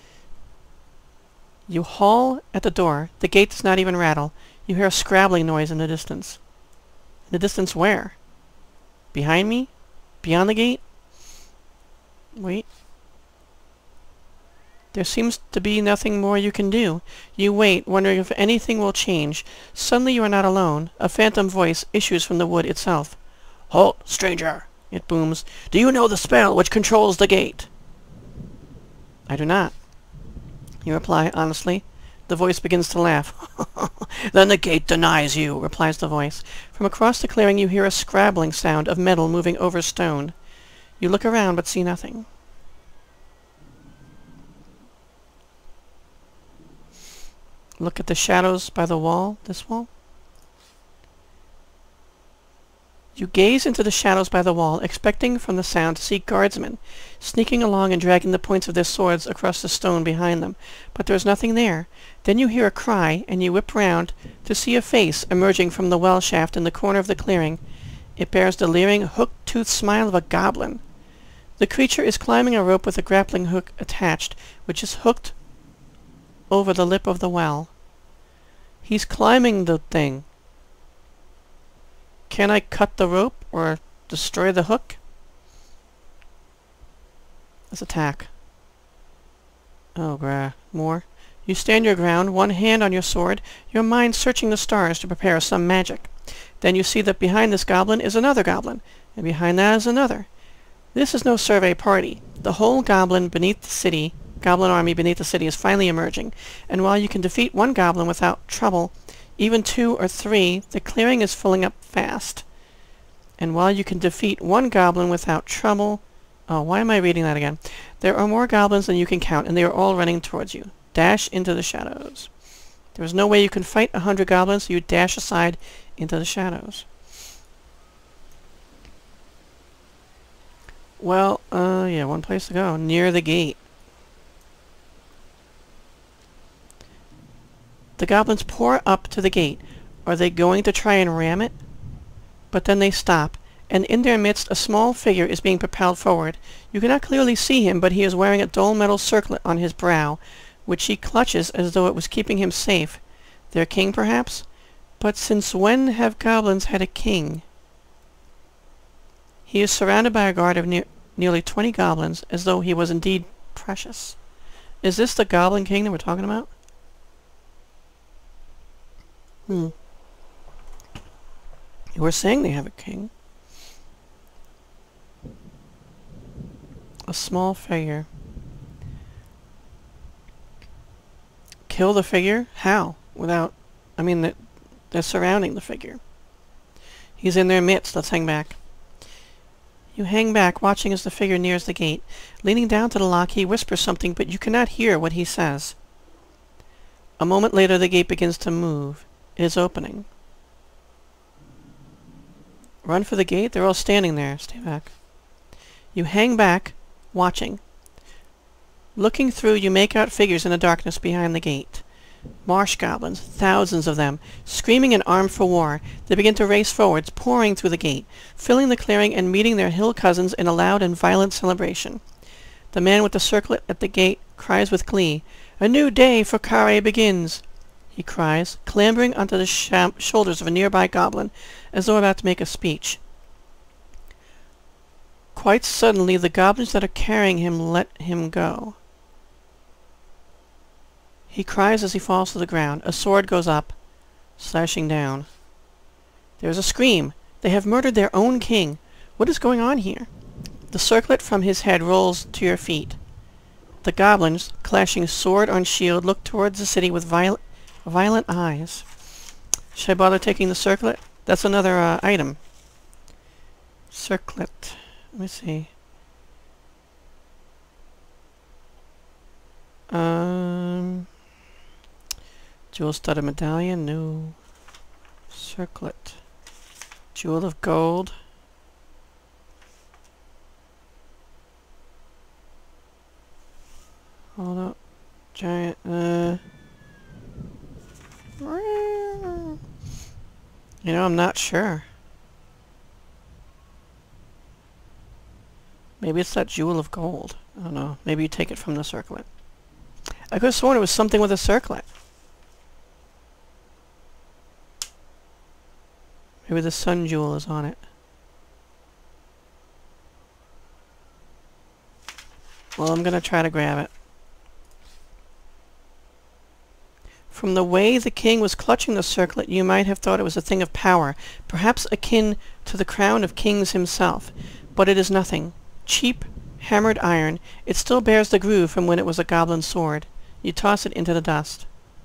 You haul at the door. The gate does not even rattle. You hear a scrabbling noise in the distance. In the distance where? Behind me? Beyond the gate? Wait. There seems to be nothing more you can do. You wait, wondering if anything will change. Suddenly you are not alone. A phantom voice issues from the wood itself. "Halt, stranger!" It booms. "Do you know the spell which controls the gate?" "I do not." You reply honestly. The voice begins to laugh. "Then the gate denies you," replies the voice. From across the clearing you hear a scrabbling sound of metal moving over stone. You look around but see nothing. Look at the shadows by the wall. This wall? You gaze into the shadows by the wall, expecting from the sound to see guardsmen sneaking along and dragging the points of their swords across the stone behind them. But there is nothing there. Then you hear a cry, and you whip round to see a face emerging from the well shaft in the corner of the clearing. It bears the leering, hook-toothed smile of a goblin. The creature is climbing a rope with a grappling hook attached, which is hooked over the lip of the well. He's climbing the thing. Can I cut the rope or destroy the hook? Let's attack. Oh, more. You stand your ground, one hand on your sword, your mind searching the stars to prepare some magic. Then you see that behind this goblin is another goblin, and behind that is another. This is no survey party. The whole goblin army beneath the city is finally emerging, and while you can defeat one goblin without trouble, even 2 or 3, the clearing is filling up fast. And while you can defeat one goblin without trouble... Oh, why am I reading that again? There are more goblins than you can count, and they are all running towards you. Dash into the shadows. There is no way you can fight 100 goblins, so you dash aside into the shadows. Well, yeah, one place to go. Near the gate. The goblins pour up to the gate. Are they going to try and ram it? But then they stop, and in their midst a small figure is being propelled forward. You cannot clearly see him, but he is wearing a dull metal circlet on his brow, which he clutches as though it was keeping him safe. Their king, perhaps? But since when have goblins had a king? He is surrounded by a guard of nearly 20 goblins, as though he was indeed precious. Is this the Goblin King that we're talking about? You were saying they have a king. A small figure. Kill the figure? How? Without... I mean, they're surrounding the figure. He's in their midst. Let's hang back. You hang back, watching as the figure nears the gate. Leaning down to the lock, he whispers something, but you cannot hear what he says. A moment later, the gate begins to move. It is opening. Run for the gate? They're all standing there. Stay back. You hang back, watching. Looking through, you make out figures in the darkness behind the gate. Marsh goblins, thousands of them, screaming and armed for war. They begin to race forwards, pouring through the gate, filling the clearing and meeting their hill cousins in a loud and violent celebration. The man with the circlet at the gate cries with glee, "A new day for Kharé begins!" He cries, clambering onto the shoulders of a nearby goblin, as though about to make a speech. Quite suddenly, the goblins that are carrying him let him go. He cries as he falls to the ground. A sword goes up, slashing down. There is a scream. They have murdered their own king. What is going on here? The circlet from his head rolls to your feet. The goblins, clashing sword on shield, look towards the city with violent eyes. Should I bother taking the circlet? That's another item. Circlet. Let me see. Jewel-studded medallion, no. Circlet. Jewel of gold. Hold up. Giant, You know, I'm not sure. Maybe it's that jewel of gold. I don't know. Maybe you take it from the circlet. I could have sworn it was something with a circlet. Maybe the sun jewel is on it. Well, I'm gonna try to grab it. From the way the king was clutching the circlet, you might have thought it was a thing of power, perhaps akin to the crown of kings himself. But it is nothing. Cheap, hammered iron. It still bears the groove from when it was a goblin sword. You toss it into the dust.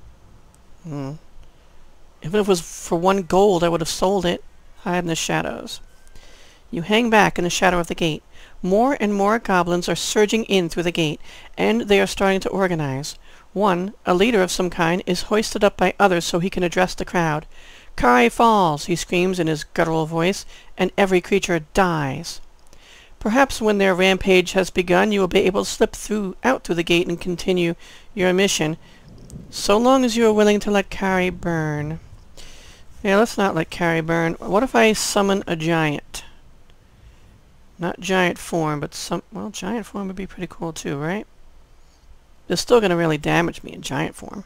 Even if it was for 1 gold, I would have sold it. Hide in the shadows. You hang back in the shadow of the gate. More and more goblins are surging in through the gate, and they are starting to organize. One, a leader of some kind, is hoisted up by others so he can address the crowd. "Kharé falls," he screams in his guttural voice, and every creature dies. Perhaps when their rampage has begun, you will be able to slip out through the gate and continue your mission, so long as you are willing to let Kharé burn. Yeah, let's not let Kharé burn. What if I summon a giant? Not giant form, but well, giant form would be pretty cool too, right? They're still going to really damage me in giant form.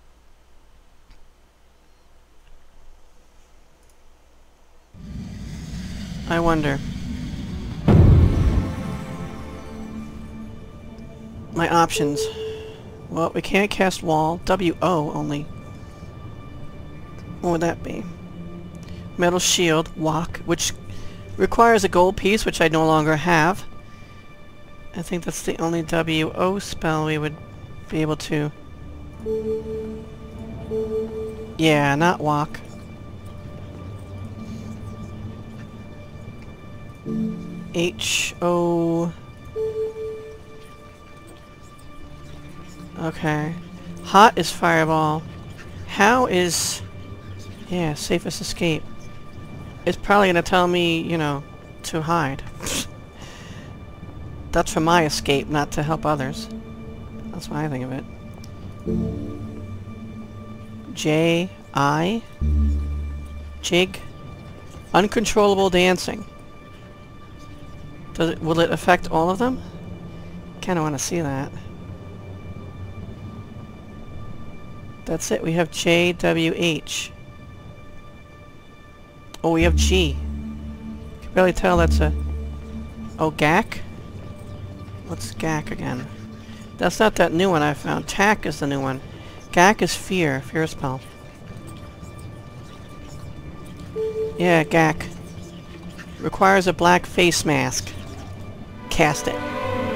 I wonder. My options. Well, we can't cast wall. W-O only. What would that be? Metal shield. Walk, which requires a gold piece, which I no longer have. I think that's the only W-O spell we would be able to... Yeah, not walk. H-O... Okay. Hot is fireball. How is... Yeah, safest escape. It's probably gonna tell me, you know, to hide. That's for my escape, not to help others. That's what I think of it. J-I... Jig. Uncontrollable dancing. Will it affect all of them? Kinda wanna see that. That's it, we have J, W, H. Oh, we have G. You can barely tell that's a... Oh, GAC? What's GAC again? That's not that new one I found. TAC is the new one. GAC is fear. Fear spell. Yeah, GAC. Requires a black face mask. Cast it.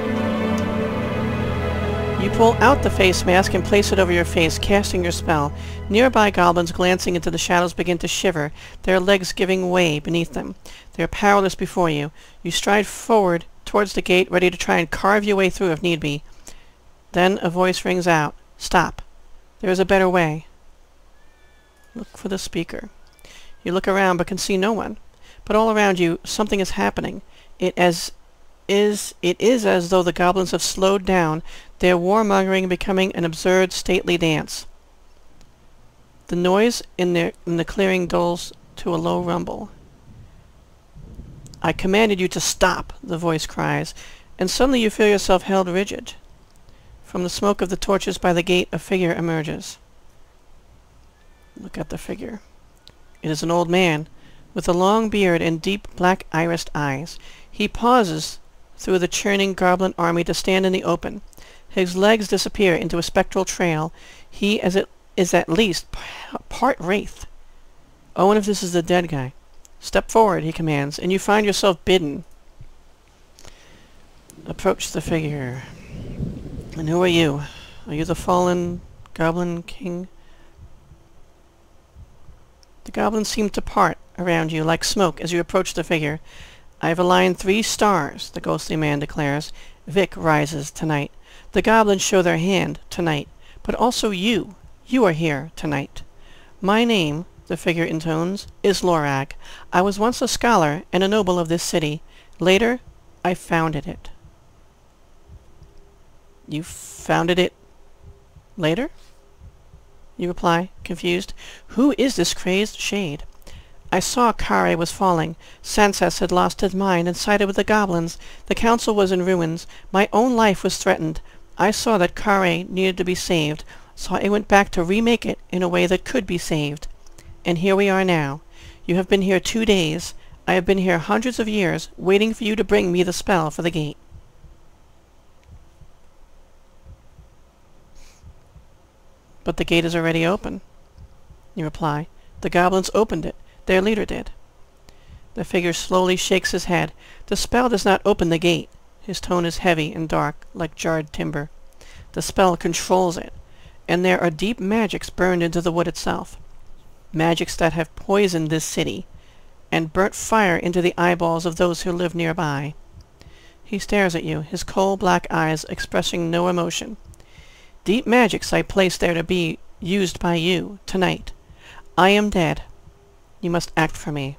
You pull out the face mask and place it over your face, casting your spell. Nearby goblins glancing into the shadows begin to shiver, their legs giving way beneath them. They are powerless before you. You stride forward towards the gate, ready to try and carve your way through if need be. Then a voice rings out. Stop. There is a better way. Look for the speaker. You look around but can see no one. But all around you, something is happening. It It is as though the goblins have slowed down, their warmongering becoming an absurd, stately dance. The noise in the clearing dulls to a low rumble. "I commanded you to stop," the voice cries, and suddenly you feel yourself held rigid. From the smoke of the torches by the gate, a figure emerges. Look at the figure. It is an old man, with a long beard and deep black irised eyes. He pauses through the churning goblin army to stand in the open. His legs disappear into a spectral trail. He is at least part wraith. Oh, and if this is the dead guy. "Step forward," he commands, and you find yourself bidden. Approach the figure. "And who are you? Are you the fallen goblin king?" The goblins seem to part around you like smoke as you approach the figure. "I have aligned 3 stars, the ghostly man declares. "Vic rises tonight. The goblins show their hand tonight. But also you. You are here tonight. My name," the figure intones, "is Lorag. I was once a scholar and a noble of this city. Later, I founded it." "You founded it later?" you reply, confused. "Who is this crazed shade?" "I saw Kharé was falling. Sansas had lost his mind and sided with the goblins. The council was in ruins. My own life was threatened. I saw that Kharé needed to be saved, so I went back to remake it in a way that could be saved. And here we are now. You have been here 2 days. I have been here hundreds of years, waiting for you to bring me the spell for the gate." "But the gate is already open," you reply. "The goblins opened it. Their leader did." The figure slowly shakes his head. "The spell does not open the gate." His tone is heavy and dark, like jarred timber. "The spell controls it, and there are deep magics burned into the wood itself. Magics that have poisoned this city, and burnt fire into the eyeballs of those who live nearby." He stares at you, his coal black eyes expressing no emotion. "Deep magics I place there to be used by you, tonight. I am dead. You must act for me."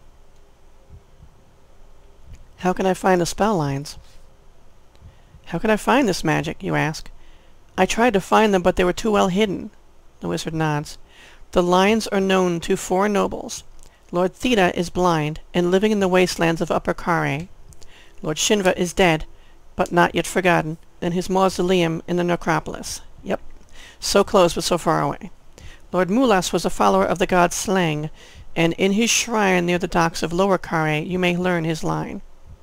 "How can I find the spell lines?" "How can I find this magic?" you ask. "I tried to find them, but they were too well hidden." The wizard nods. "The lines are known to 4 nobles. Lord Theta is blind and living in the wastelands of Upper Kharé. Lord Shinva is dead, but not yet forgotten, in his mausoleum in the Necropolis." Yep, so close but so far away. "Lord Mulas was a follower of the god Slang, and in his shrine near the docks of Lower Kharé you may learn his line."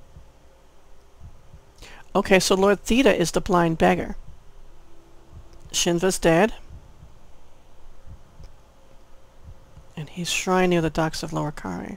Okay, so Lord Theta is the blind beggar. Shinva's dead. And his shrine near the docks of Lower Kharé.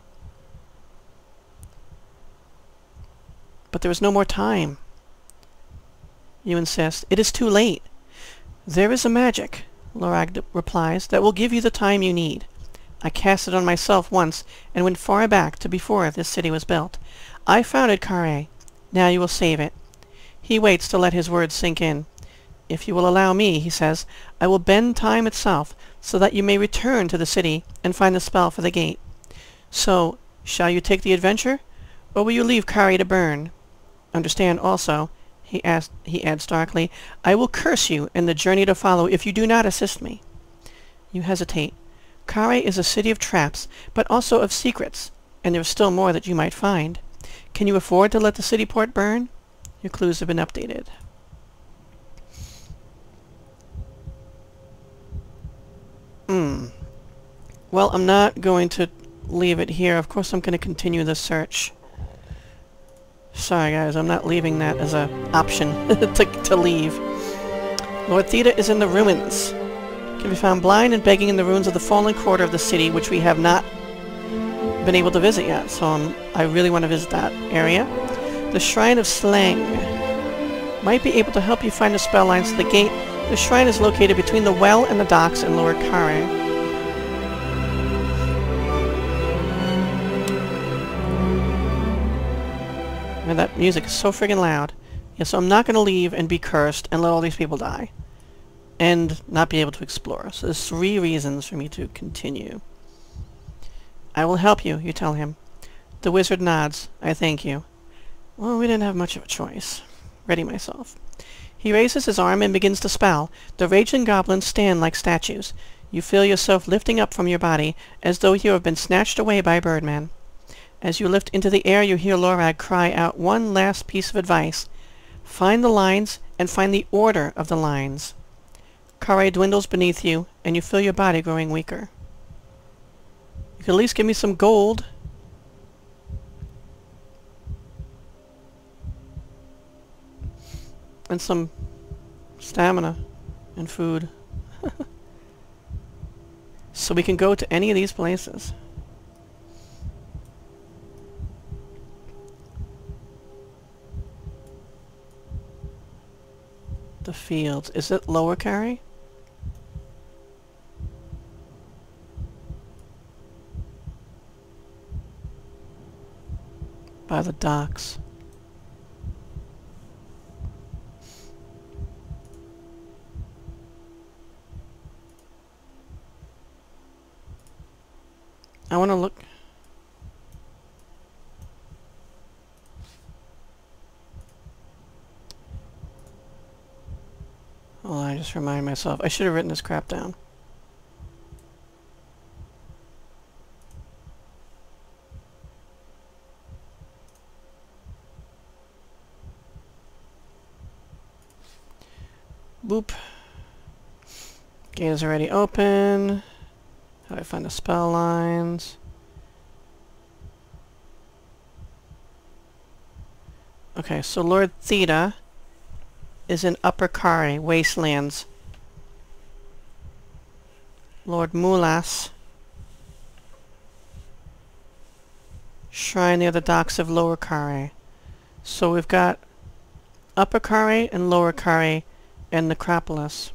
But there is no more time. You insist. "It is too late." "There is a magic," Lorag replies, "that will give you the time you need. I cast it on myself once, and went far back to before this city was built. I founded Kharé. Now you will save it." He waits to let his words sink in. "If you will allow me," he says, "I will bend time itself, so that you may return to the city and find the spell for the gate. So, shall you take the adventure, or will you leave Kharé to burn? Understand also," he adds darkly, "I will curse you in the journey to follow if you do not assist me." You hesitate. Kharé is a city of traps, but also of secrets, and there is still more that you might find. Can you afford to let the Cityport burn? Your clues have been updated. Well, I'm not going to leave it here. Of course I'm going to continue the search. Sorry guys, I'm not leaving that as an option to leave. Lord Theta is in the ruins. Can be found blind and begging in the ruins of the fallen quarter of the city, which we have not been able to visit yet, so I really want to visit that area. The Shrine of Slang might be able to help you find the spell lines to the gate. The shrine is located between the well and the docks in Lower Kharé. And that music is so friggin' loud. Yeah, so I'm not going to leave and be cursed and let all these people die. And not be able to explore. So there's 3 reasons for me to continue. "I will help you," you tell him. The wizard nods. "I thank you. Well, we didn't have much of a choice. Ready myself. He raises his arm and begins to spell. The raging goblins stand like statues. You feel yourself lifting up from your body, as though you have been snatched away by Birdman. As you lift into the air, you hear Lorag cry out one last piece of advice. Find the lines, and find the order of the lines. Kharé dwindles beneath you, and you feel your body growing weaker. You can at least give me some gold. And some stamina and food. So we can go to any of these places. The fields. Is it Lower Kharé? By the docks. I want to look. Well, I just remind myself. I should have written this crap down. Boop. Gate is already open. How do I find the spell lines? Okay, so Lord Theta is in Upper Kharé, Wastelands. Lord Mulas, Shrine near the docks of Lower Kharé. So we've got Upper Kharé and Lower Kharé and Necropolis.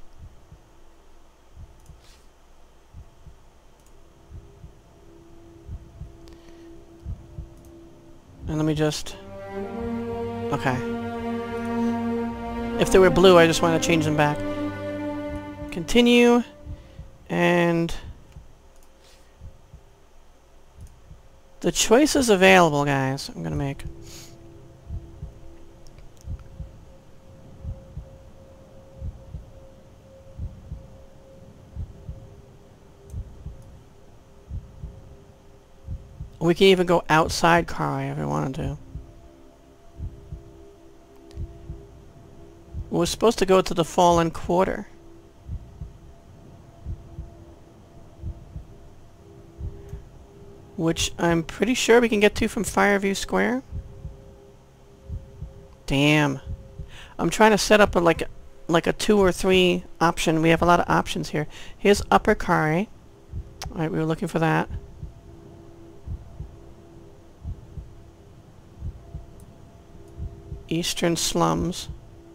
And let me just... Okay. If they were blue, I just want to change them back. Continue. And... the choices available, guys, I'm going to make. We can even go outside Kharé if we wanted to. We're supposed to go to the Fallen Quarter. Which I'm pretty sure we can get to from Fireview Square. Damn. I'm trying to set up like a 2 or 3 option. We have a lot of options here. Here's Upper Kharé. Alright, we were looking for that. Eastern Slums.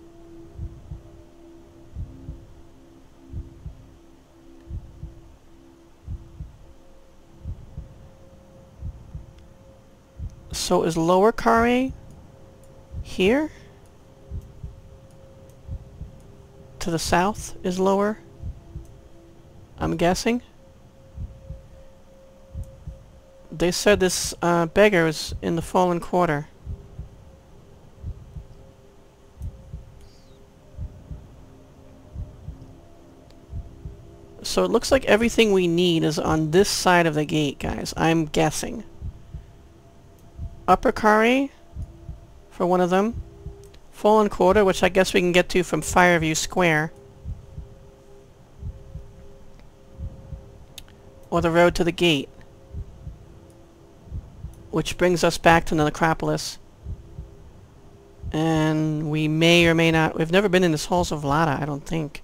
So is Lower Kharé here? To the south is Lower? I'm guessing. They said this beggar is in the Fallen Quarter. So it looks like everything we need is on this side of the gate, guys. I'm guessing. Upper Kharé for one of them. Fallen Quarter, which I guess we can get to from Fireview Square. Or the road to the gate. Which brings us back to the Necropolis. And we may or may not... We've never been in this Halls of Vlada, I don't think.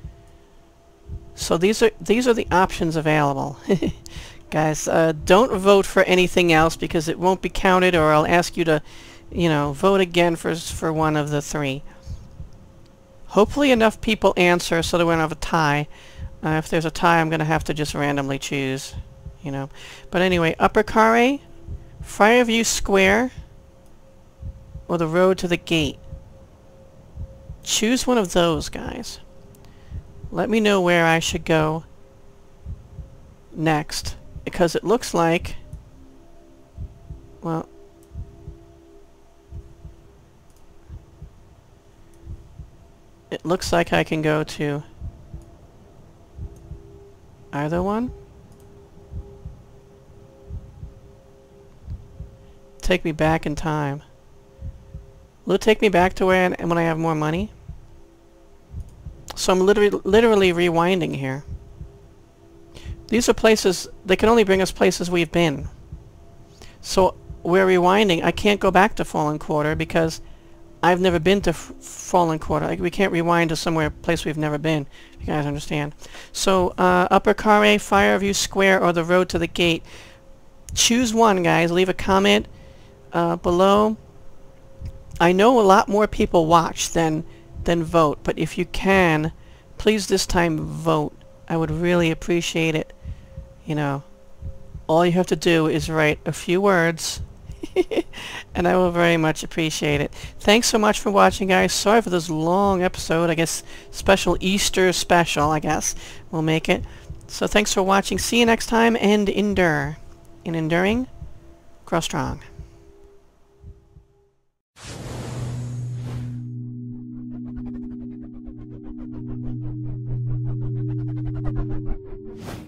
So these are the options available. Guys, don't vote for anything else because it won't be counted, or I'll ask you to, you know, vote again for one of the 3. Hopefully enough people answer so that we don't have a tie. If there's a tie, I'm going to have to just randomly choose, you know. But anyway, Upper Kharé, Fireview Square, or the road to the gate. Choose one of those, guys. Let me know where I should go next, because it looks like, well, It looks like I can go to either one. Take me back in time. Will it take me back to where when I have more money? So I'm literally rewinding here. These are places, they can only bring us places we've been. So we're rewinding. I can't go back to Fallen Quarter because I've never been to Fallen Quarter. We can't rewind to place we've never been. If you guys understand. So Upper Kharé, Fireview Square, or the road to the gate. Choose one, guys. Leave a comment below. I know a lot more people watch than vote, but if you can, please this time vote. I would really appreciate it. You know, all you have to do is write a few words and I will very much appreciate it. Thanks so much for watching, guys. Sorry for this long episode. I guess special Easter special, I guess we'll make it. So thanks for watching. See you next time, and endure. In enduring, grow strong.